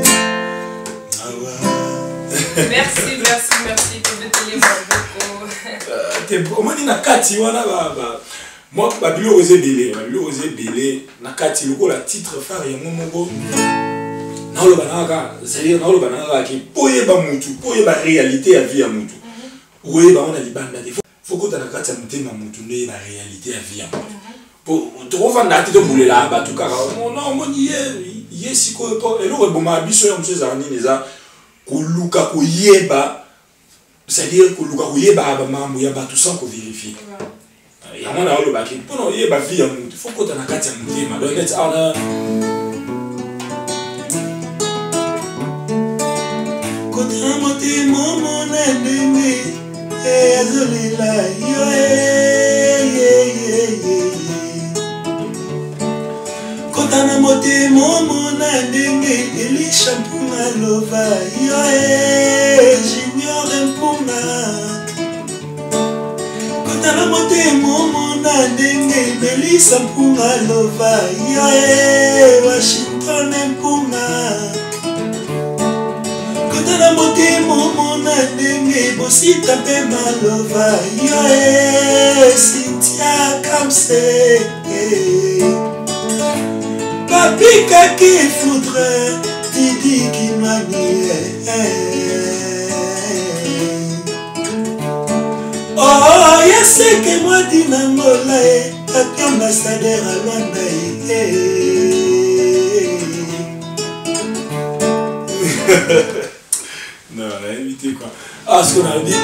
Merci, merci, merci pour le téléphone. Omani na kati wana ba moi babilo osé belé, babilo osé belé na kati lokola titre phare ya momoko. Na lo banaka, c'est-à-dire na lo banaka ki poye ba mutu, poye ba réalité ya vie ya mutu. Oye ba on a libanda des faut que ta na kati ya motema mutu ne ba réalité ya vie ya mutu. Pour trouver un acte de bouler là, bah tout cas, non, non, y est, y est si quoi, et le rebond biso ya monsieur Zarni neza, kuluka kuyeba, c'est-à-dire kuluka kuyeba ba mambo ya ba tout sans qu'on vérifie. Et à mon avis le baki, pour non yeba vie ya mutu, faut que ta na kati ya mutema, donc net ala. Kota motema mon ennemi, eh azolila yo eh. Kotana mote momo na ndenge Elisha mpunga lova yo e junior mpunga. Kotana mote momo na ndenge Melissa mpunga lova yo e Washington mpunga. Kotana mote momo na ndenge Bosita pe malova yo e Cynthia Kamse. Pika qui foudre, Didi qui manie. Oh, y'a ce que moi dis n'angola, papi ambassadeur à Luanda. Non, on a invité quoi. Ah, ce qu'on a dit.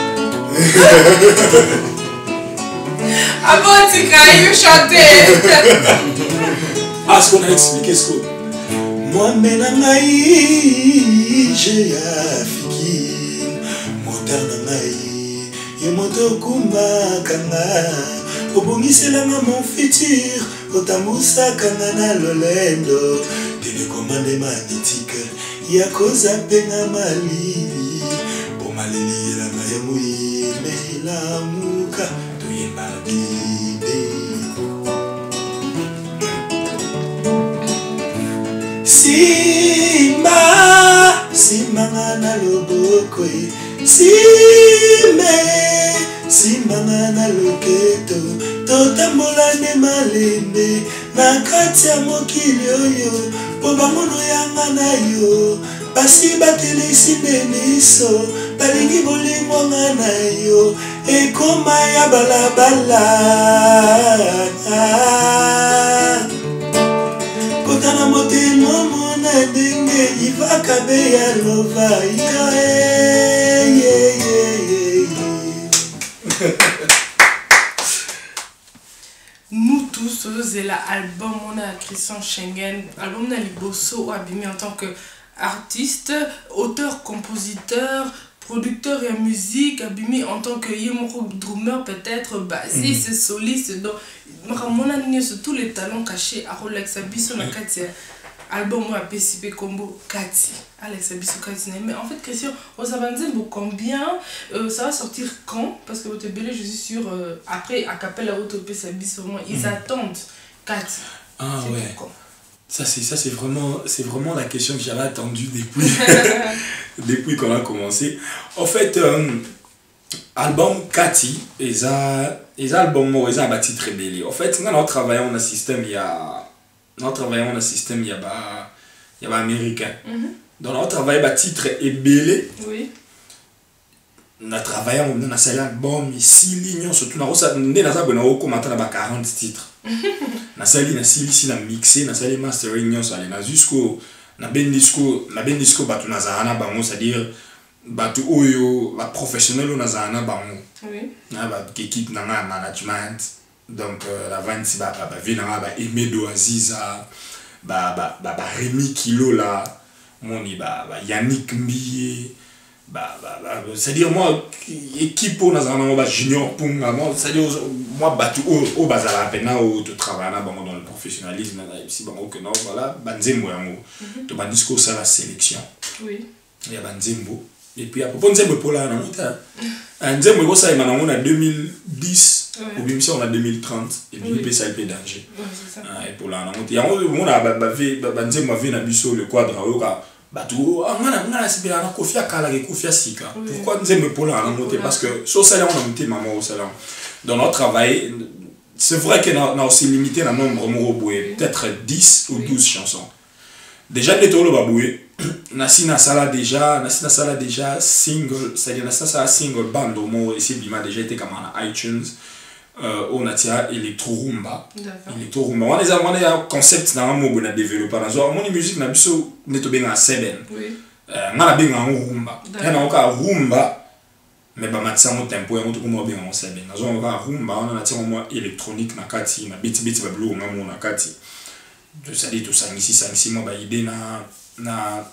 Ah bon, tu crois chanter. Ah, ce qu'on a expliqué, ce qu'on... Moi, menangaï, j'ai affiki, motanangaï, yemoto kumba kanga, obongiselanga mon futur, otambusa kanga na lolendo, télécommande magnétique, yakoza penga malili, pour malili elanga ya muine ilamuka, toyemba bibe. Simba, simba na loboko, simbe, simba na loketo, totambola ne malembe, na kati ya mokili oyo, po bangono yanga na yo, basi batelisi nde miso, balingi bolingo nga na yo, ekoma ya balabala. Kotana mote momo na ndenge ivaka be ya lova yo eh yeah yeah yeah. Nous tous, c'est l'album on a Christian Schengen, album na liboso abimi en tant que artiste, auteur, compositeur, producteur et musique, abimi en tant que yemoko drummer peut-être, bassiste, soliste, donc on a sur tous les talents cachés à Rolex Abisso na Katia album moi P C P combo Kati Alex Abisso Kati. Mais en fait Christian, on s'avance combien euh, ça va sortir quand, parce que votre belé je suis sûr euh, après à Capella Auto P C Abisso moi ils attendent Kati. Ah ouais. Ça c'est ça c'est vraiment c'est vraiment la question que j'avais attendue depuis depuis qu'on a commencé. En fait euh, album Kati et ça les albums moi ils ont bâti très belle. En fait quand on travaille on a système il y a on travaille on a système il y a bah il y a américain. Donc on travaille ba titre ébélé. Oui. On a travaillé on a salé album ici lignon surtout na rosa ndé na za bona o commenter na ba quarante titres. Na sali na sili si na mixer na sali mastering nyo sali na jusqu'au na ben disco na ben disco batu na zana bango c'est-à-dire batu oyo ba professionnel na zana bango. Oui. Na ba équipe na management donc euh, la vente si ba ba vina ba Emedo Aziza ba ba ba Rémi Kilo là moni ba ba Yannick Mbiye bah bah bah c'est-à-dire moi équipe pour nous en bas junior pour moi c'est-à-dire moi battu au au bazar à peine au tout travail là bon dans le professionnalisme là ici bon que non voilà banzembo yango to ba discours ça la sélection oui il y a banzembo et puis à propos nzembo pour là non ta nzembo ko ça on a deux mille dix ou bien on a deux mille trente et puis il peut ça il peut danger et pour là non il y a on a ba banzembo va na biso le quadre au Batou, ngana ngana sibila na kofia kala ke kofia sika. Pourquoi nous aimons Paul en monter parce que sur ça on a monté maman au salon. Dans notre travail, c'est vrai que on a aussi limité le nombre de boué, peut-être dix ou douze chansons. Déjà les tolo baboué, nasi na sala déjà, nasi na sala déjà single, c'est-à-dire nasi na sala single band au mot ici bima déjà été comme en iTunes. Euh, on a tia electro rumba electro rumba on a on a concept na mo bona développer na zo mon musique na biso neto benga seven oui euh ngala benga rumba na oka rumba mais ba matsa mo tempo ya moto ko mo benga seven na zo oka rumba on a tia mo électronique na kati na beat beat ba blue ngamo na kati de ça dit tout ça ici ça ici mo ba idée na na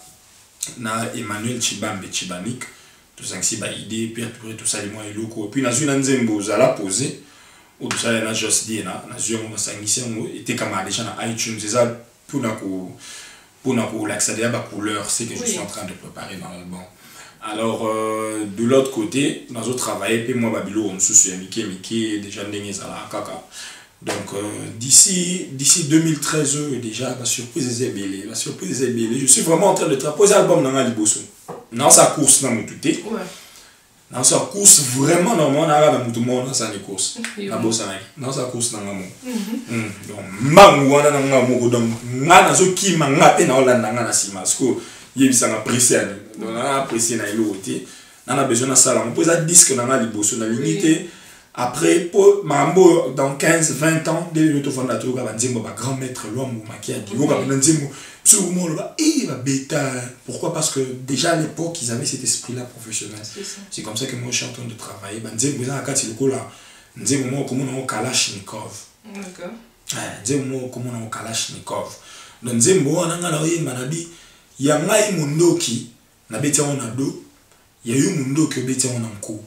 na Emmanuel Chibambe Chibanik tout ça ici ba idée puis après tout ça les mois et loko puis na zuna nzembo za la poser ou ça là juste dit là na zio mo sangisi mo était comme déjà na iTunes c'est ça pour na ko pour na ko l'accéder à ba couleur c'est que oui. Je suis en train de préparer dans l'album alors euh, de l'autre côté dans autre travail puis moi babilo on sous Mickey Mickey déjà ndenge za la kaka donc euh, d'ici d'ici deux mille treize déjà la surprise est belée la surprise est belée je suis vraiment en train de travailler album dans la liboso dans sa course dans mon touté ouais. Dans sa course vraiment normalement on a dans tout le monde dans sa course na bossa dans sa course dans ngamo donc mangu wana na ngamo donc ngana zo ki manga pe na olanda ngana sima parce que yebisa na pressé donc na pressé na eloté on a besoin de ça on pose un disque dans la liboso na limité après pour mambo dans quinze vingt ans dès le fondateur ka banzembo ba grand maître l'homme makia di ko ka banzembo sur le monde là et va bêta pourquoi parce que déjà à l'époque ils avaient cet esprit là professionnel c'est comme ça que moi je suis en train de travailler banzembo za kati le là nzembo mo comme on Kalashnikov d'accord ah nzembo comme on Kalashnikov donc nzembo wana ngala oyemba na bi ya ngai mundoki na betia ona do ya yu mundoki betia ona nko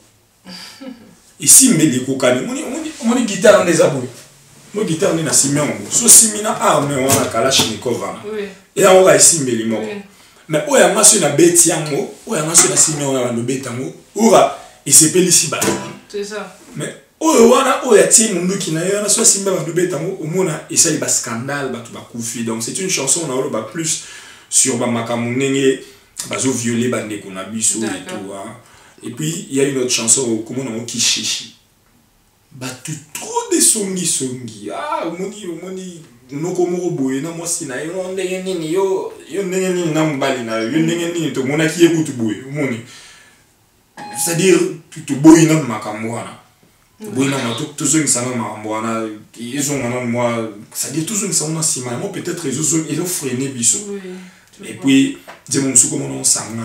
ici mais les kokani moni moni guitare des abou mo guitare ni na Simeon so simina arme wana Kalashnikov oui et on va ici mais moko mais oya ngaso na beti yango oya ngaso na Simeon na no betango ora et c'est ici ba c'est ça mais oyo wana oya ti mundu ki na yo na so simba ba no betango omona esa ba scandale ba to ba kufi donc c'est une chanson na ba plus sur ba makamunenge bazo violer ba ndeko na biso et tout hein. Et puis il y a une autre chanson comment on qui chichi bah tout trop de songi songi ah moni moni noko moko boye na moi sina yo ndenge nini yo yo ndenge nini na mbali na yo ndenge nini to mona ki ekutu boye moni c'est-à-dire tu boye na makambo wana boye na mato tout ça ça na makambo wana ils ont maintenant moi c'est-à-dire tout ça on a si mal moi peut-être ils ont ils ont freiné biso et puis dis mon sou comment on sangana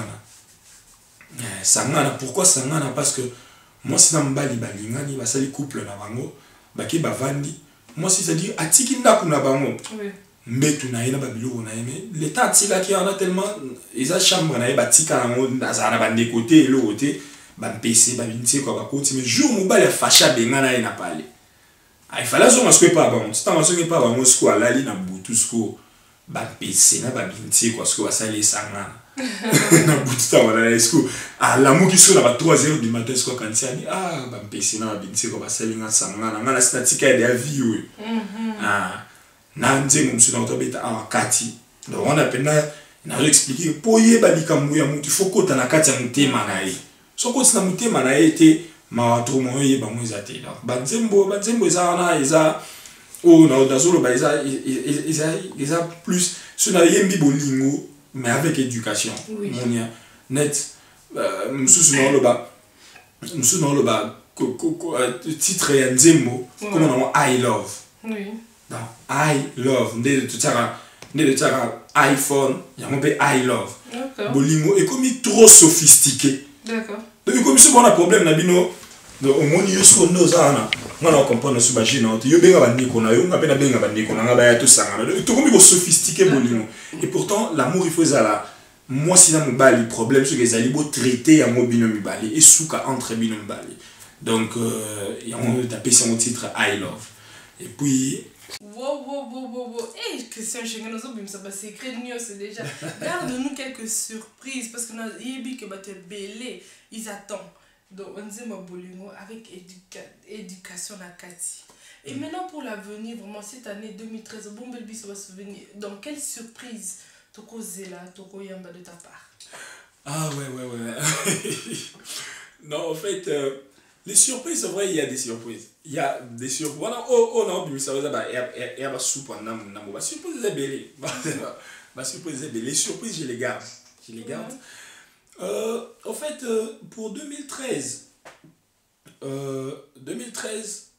sangana pourquoi sangana parce que moi si na mbali balingani basali couple na bango baki bavandi moi si c'est-à-dire atiki ndaku na bango mbetu na ina babilo na aimé l'état tika qui en a tellement eza chambre na batika na na na bande côté et l'autre côté ba mpc ba binti quoi ba côté mais jour mobile ya facha bengana ina parler il fallait so masque pas bon c'est pas masque pas bon sco alali na butu sco ba mpc na ba binti quoi sco basali sangana na buta wala esco ah la mu qui sur la trois heures du matin quoi quand c'est ah ba mpesi na binti ko basali nga sangana ngana statika de vie oui ah na nzemu msuna utobeta ah kati donc on a pena na expliquer poye ba likambu ya mutu foko ta na kati ya mutema na ye soko tsina mutema na ye te ma watu mo ye ba mweza te donc ba nzembo ba nzembo za na eza oh non dans le bas ils a ils a ils a plus ce n'a rien dit bolingo mais avec éducation monia net nous sommes dans le bas nous sommes dans le bas titre et nzembo comme on a I love oui non I love de tout ça de tout ça iPhone il y a mon peu I love bolingo et comme il trop sophistiqué d'accord donc comme si on a problème na bino donc au moins yo so no zana ngana comprendre so bagina yo benga bandi kona yo ngapena benga bandi kona ngaba ya to sangana to comme ko sophistiqué bolingo et pourtant l'amour il faut ça moi si na mobali problème ce que ezali bo traiter ya mobino mibali et souka entre bino mibali donc il y a on taper son titre I love et puis wow wow wow wow wow hey Christian Schengen nous obim ça c'est secret de nous c'est déjà garde-nous quelques surprises parce que na yebi que ba te belé ils attendent donc on dit ma bolingo avec éduca éducation la Cathy et mm. maintenant pour l'avenir vraiment cette année deux mille treize bon bel bis va se venir donc quelle surprise to causer là to koyamba de ta part ah ouais ouais ouais non en fait euh, les surprises c'est vrai il y a des surprises il y a des surprises voilà oh oh non mais ça va ça et et va soupe en nam nam va surprise c'est belé va surprise c'est belé les surprises je les garde je les garde Euh, en fait, euh, pour deux mille treize, euh, deux mille treize,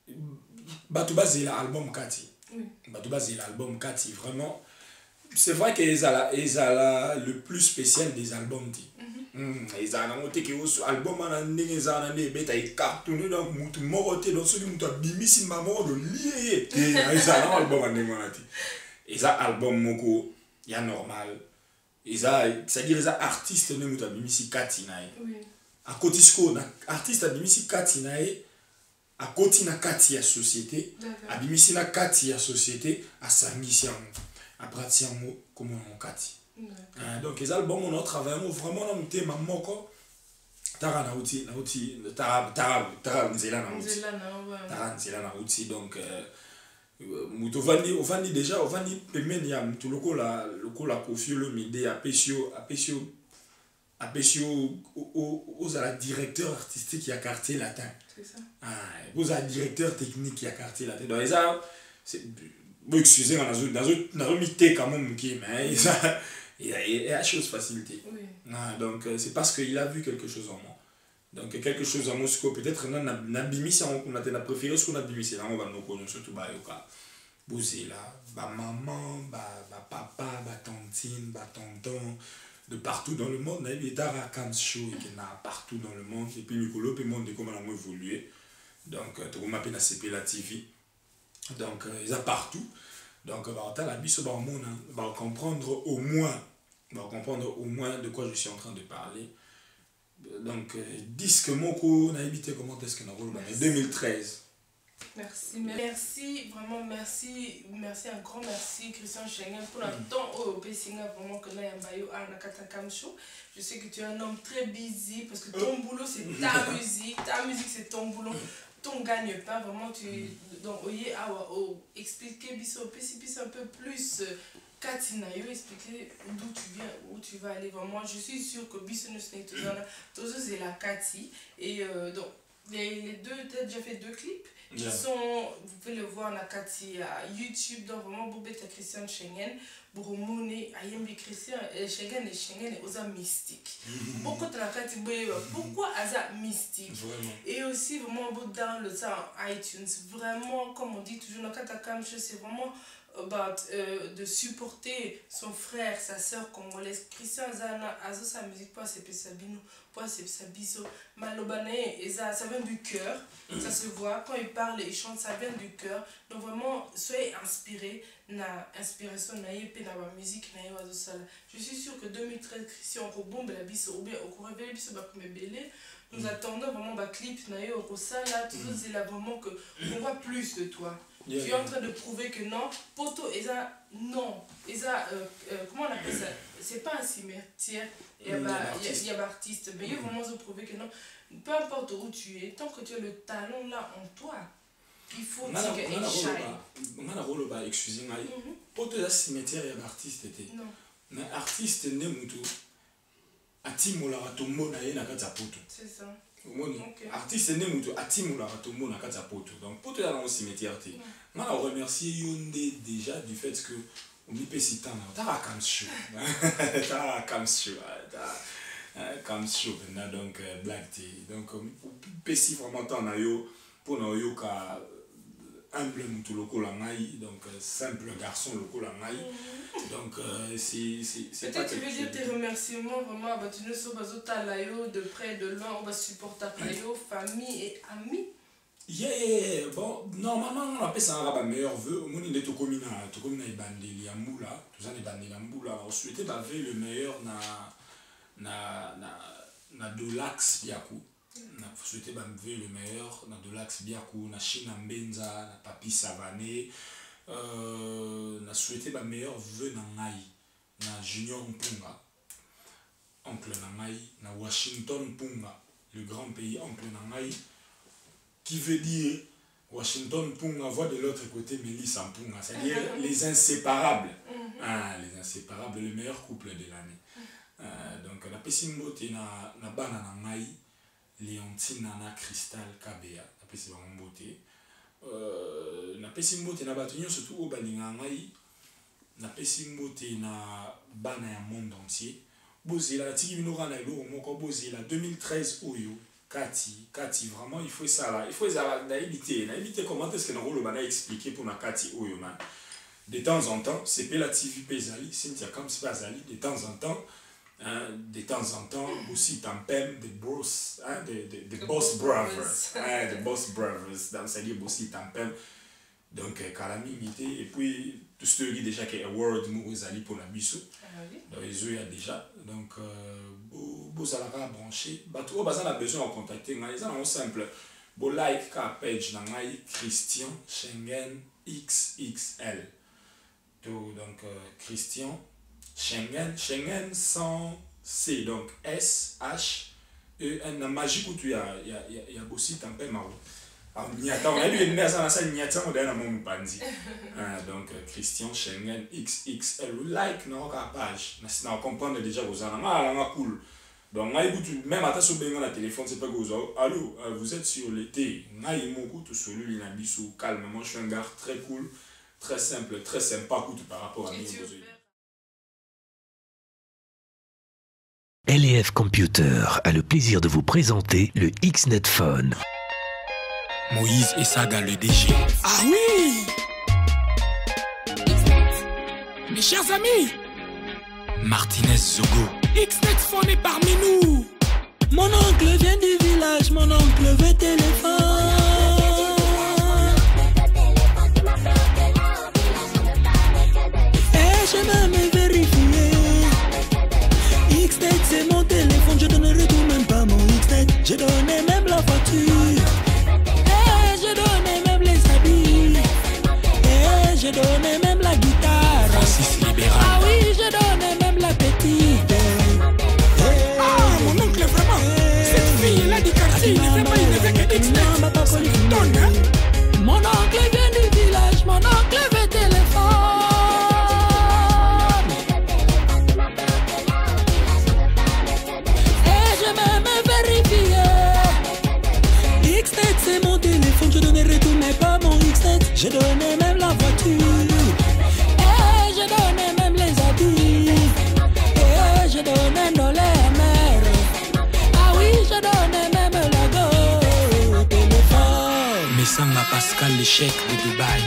Batouba c'est l'album Cathy. Oui. Batouba c'est l'album Cathy. Vraiment, c'est vrai qu'ils ont le plus spécial des albums. Ils ont noté que l'album a été cartonné dans le monde, dans ceux qui ont bimi si maman de lier. Ils ont un album a été. Ils ont un album moko, il y a normal. C'est-à-dire les artistes ne muta bimisi Katinae. Oui. À côté ce artiste a bimisi Katinae, à côté na Kati à société, à bimisi na Kati à société, à Sangisiamo, à Bratiamo comme on Kati. Donc les albums on a travaillé vraiment dans le thème moko. Tara na outi na outi tara tara tara nzela na outi. Tara nzela na outi donc muto vandi ovandi déjà ovandi pemeni ya muto lokola lokola Koffi Olomide apesio apesio apesio aux à la directeur artistique ya Quartier Latin c'est ça ah aux à directeur technique ya Quartier Latin donc ça c'est bon excusez moi dans dans dans mité quand même qui mais ça il y a chose facilité oui. Ah, donc c'est parce qu'il a vu quelque chose en moi donc quelque chose en Moscou peut-être on a nabimi ça on a a préféré ce qu'on a bimi c'est là on va nous connaître surtout ba yoka bozela ba maman ba ba papa ba tantine ba tonton de partout dans le monde na bita ra can show et na partout dans le monde et puis Nicolo puis monde comment on a évolué donc tout m'a peine à C P la T V donc ils a partout donc ba ta la biso ba monde va comprendre au moins va comprendre au moins de quoi je suis en train de parler. Donc, euh, disque Moko, on a évité comment est-ce qu'on a roulé en deux mille treize. Merci, merci, vraiment merci, merci, un grand merci Christian Schengen pour le temps où au Pessinga vraiment que nous avons un show. Je sais que tu es un homme très busy parce que ton boulot c'est ta musique, ta musique c'est ton boulot, ton gagne-pain, vraiment tu donc oye awa expliquer biso Pessi un peu plus. Katina, expliquer d'où tu viens, où tu vas aller vraiment. Je suis sûre que Bissonus Snake, tous c'est la Cathy. Et euh, donc, les, les deux, tu as déjà fait deux clips qui yeah. sont, vous pouvez le voir, la Cathy à YouTube, donc vraiment, Bobette Christian Schengen, Burumune, Ayembi Christian, Schengen et Schengen et Oza Mystique. Beaucoup de la Cathy, pourquoi Oza Mystique? Vraiment. Et aussi, vraiment, dans le ça iTunes, vraiment, comme on dit toujours, dans Katakam, c'est vraiment. About, euh, de supporter son frère, sa soeur congolaise. Christian Zana, Azo sa musique, pas c'est Sabino, pas c'est Sabiso, Malobane, et ça, ça vient du cœur, ça se voit. Quand il parle, il chante, ça vient du cœur. Donc vraiment, soyez inspirés, na inspiration, na yépé, na ma musique, na yéwa sala. Je suis sûre que deux mille treize, Christian, au bombe la biso, ou bien au réveil, biso, bah, comme belé. Nous attendons vraiment ma clip, na yéwa sala, tout ça, c'est là vraiment que on voit plus de toi. Yeah, tu es en train de prouver que non, poto, et ça, non, et ça, euh, euh, comment on appelle ça? C'est pas un cimetière, il y a des artistes, mais il faut vraiment se prouver que non, peu importe où tu es, tant que tu as le talent là en toi, il faut dire que tu shine. Excusez-moi, poto, il y a un cimetière, il y a des artistes. Non. Mais artiste, ne moutou, a timola, a tombo, na ye na kata poto. C'est ça. Okay. Artiste né mutu atimula batombo na kati ya poto. Donc poto ya na cimetière te. Moi la remercier Yonde déjà du fait que on mi pesi temps ta comme show. Ta comme show. Ta comme show na donc black tea. Donc pesi vraiment temps na yo pour na yo ka humble mutu loko la ngai donc simple garçon loko la ngai. Donc euh, c'est c'est peut-être tu veux dire tes remerciements vraiment bah tu ne sais pas zota layo de près de loin on va supporter layo famille et amis. Yeah, yeah, bon normalement on appelle ça un meilleur vœu on est tout comme na tout comme na ibandeli ya mbula tout ça les bandeli ya mbula on souhaitait bah le meilleur na na na na de l'axe biaku na souhaité bah le meilleur na de l'axe biaku na China Mbenza na Papi Savané. Euh, na souhaité ma meilleur vœu na ngai na Junior Mpunga oncle na ngai na Washington Mpunga le grand pays oncle na ngai qui veut dire Washington Mpunga voit de l'autre côté Mélissa Mpunga c'est-à-dire les inséparables ah, les inséparables le meilleur couple de l'année euh, donc la pesimbote na na bana na ngai Léontine na Cristal Kabea la pesimbote Euh, na pesi mbote na bato nyonso surtout au balinga ngai na pesi mbote na bana ya monde entier bozela tiki binora na ilo moko bozela deux mille treize oyo Kati Kati vraiment il faut ça là il faut ça na éviter na éviter comment est-ce que na rolo bana expliquer pour na Kati oyo man de temps en temps c'est la T V Pezali Cynthia comme c'est pas Zali de temps en temps hein, de temps en temps aussi Tampem des boss hein, des des des boss brothers hein, des boss brothers dans ça dit aussi Tampem donc calamité et puis tout ce qui déjà qui award Mouzali pour la biso dans les yeux il y a déjà donc beau beau ça la branché bah tout bazan a besoin de contacter mais les gens simple beau like ka page na ngai Christian Schengen X X L tout donc Christian Schengen, Schengen sans C, donc S H E N. La magie où tu as, il y a, il y a aussi un peu marrant. Alors, il y a tant, on a lu une mère dans la salle, il y a tant, on a mon bandi. Donc, Christian Schengen X X L. Like, non, la page. On comprend déjà vos ans. Ah, là, cool. Donc, même à ta sur le téléphone, c'est pas que vous avez. Allô, vous êtes sur l'été. Naï, mon coup, tout sur lui, il a mis sous calme. Moi, je suis un gars très cool, très simple, très sympa, par rapport à nous. L et F Computer a le plaisir de vous présenter le X-Net Phone. Moïse et Saga le D G. Ah oui! Mes chers amis, Martinez Zogo. X-Net Phone est parmi nous. Mon oncle vient du village, mon oncle veut téléphone. Et j'ai même vérifié. X-Net c'est mon téléphone, je donnerai tout même pas mon X-Net. J'ai donné même la voiture. Et j'ai donné même les habits. Et j'ai donné même la guitare. Francis Libéral. Ah oui, j'ai donné même la petite. Ah, mon oncle vraiment. Cette fille là du quartier, il ne fait pas, il ne fait que X-Net. Ça lui donne, hein. Mon oncle vient du village, mon oncle veut téléphone. X-Net c'est mon téléphone, je donnerai tout mais pas mon X-Net. J'ai donné même la voiture. Et j'ai donné même les habits. Et j'ai donné dans les mers. Ah oui, j'ai donné même la go téléphone. Messanga Pascal l'échec de Dubaï.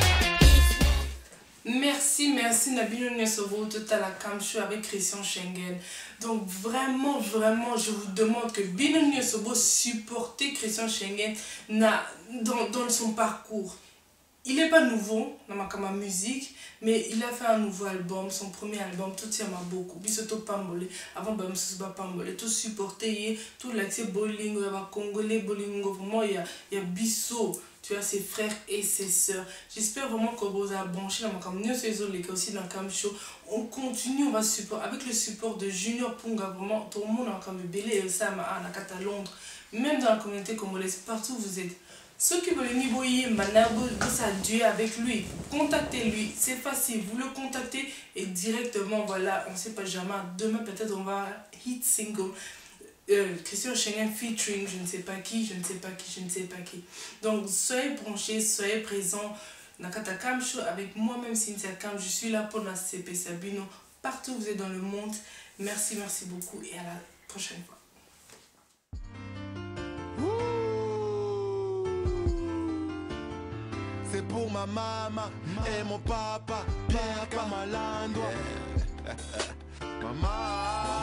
Merci, merci Nabino Nyesovo, total à Kamchou avec Christian Schengen. Donc vraiment, vraiment, je vous demande que Bino Nyesovo supporter Christian Schengen dans, dans son parcours. Il n'est pas nouveau dans ma musique, mais il a fait un nouveau album, son premier album, tout ça m'a beaucoup. Bisoto Pambole, avant Bamsuba Pambole, tout supporter, tout l'accès bowling, il y a Congolais bowling, vraiment il y a, il y a Bisso. Tu as ses frères et ses sœurs. J'espère vraiment que vous avez branché dans ma communauté, aussi dans le Kamcho. On continue, on va supporter. Avec le support de Junior Mpunga, vraiment, tout le monde a comme Belé et ça, à Londres, même dans la communauté congolaise, partout où vous êtes. Ceux qui veulent niveau Manabo, ça Dieu avec lui, contactez-lui, c'est facile, vous le contactez et directement, voilà, on ne sait pas jamais, demain peut-être on va hit single. euh, Christian Schengen featuring je ne sais pas qui, je ne sais pas qui, je ne sais pas qui. Donc soyez branchés, soyez présents. Nakata Kamsho avec moi-même Cynthia Kam, je suis là pour la C P Sabino. Partout où vous êtes dans le monde. Merci, merci beaucoup et à la prochaine fois. C'est pour ma maman et mon papa, Pierre Kamalandwa. Maman.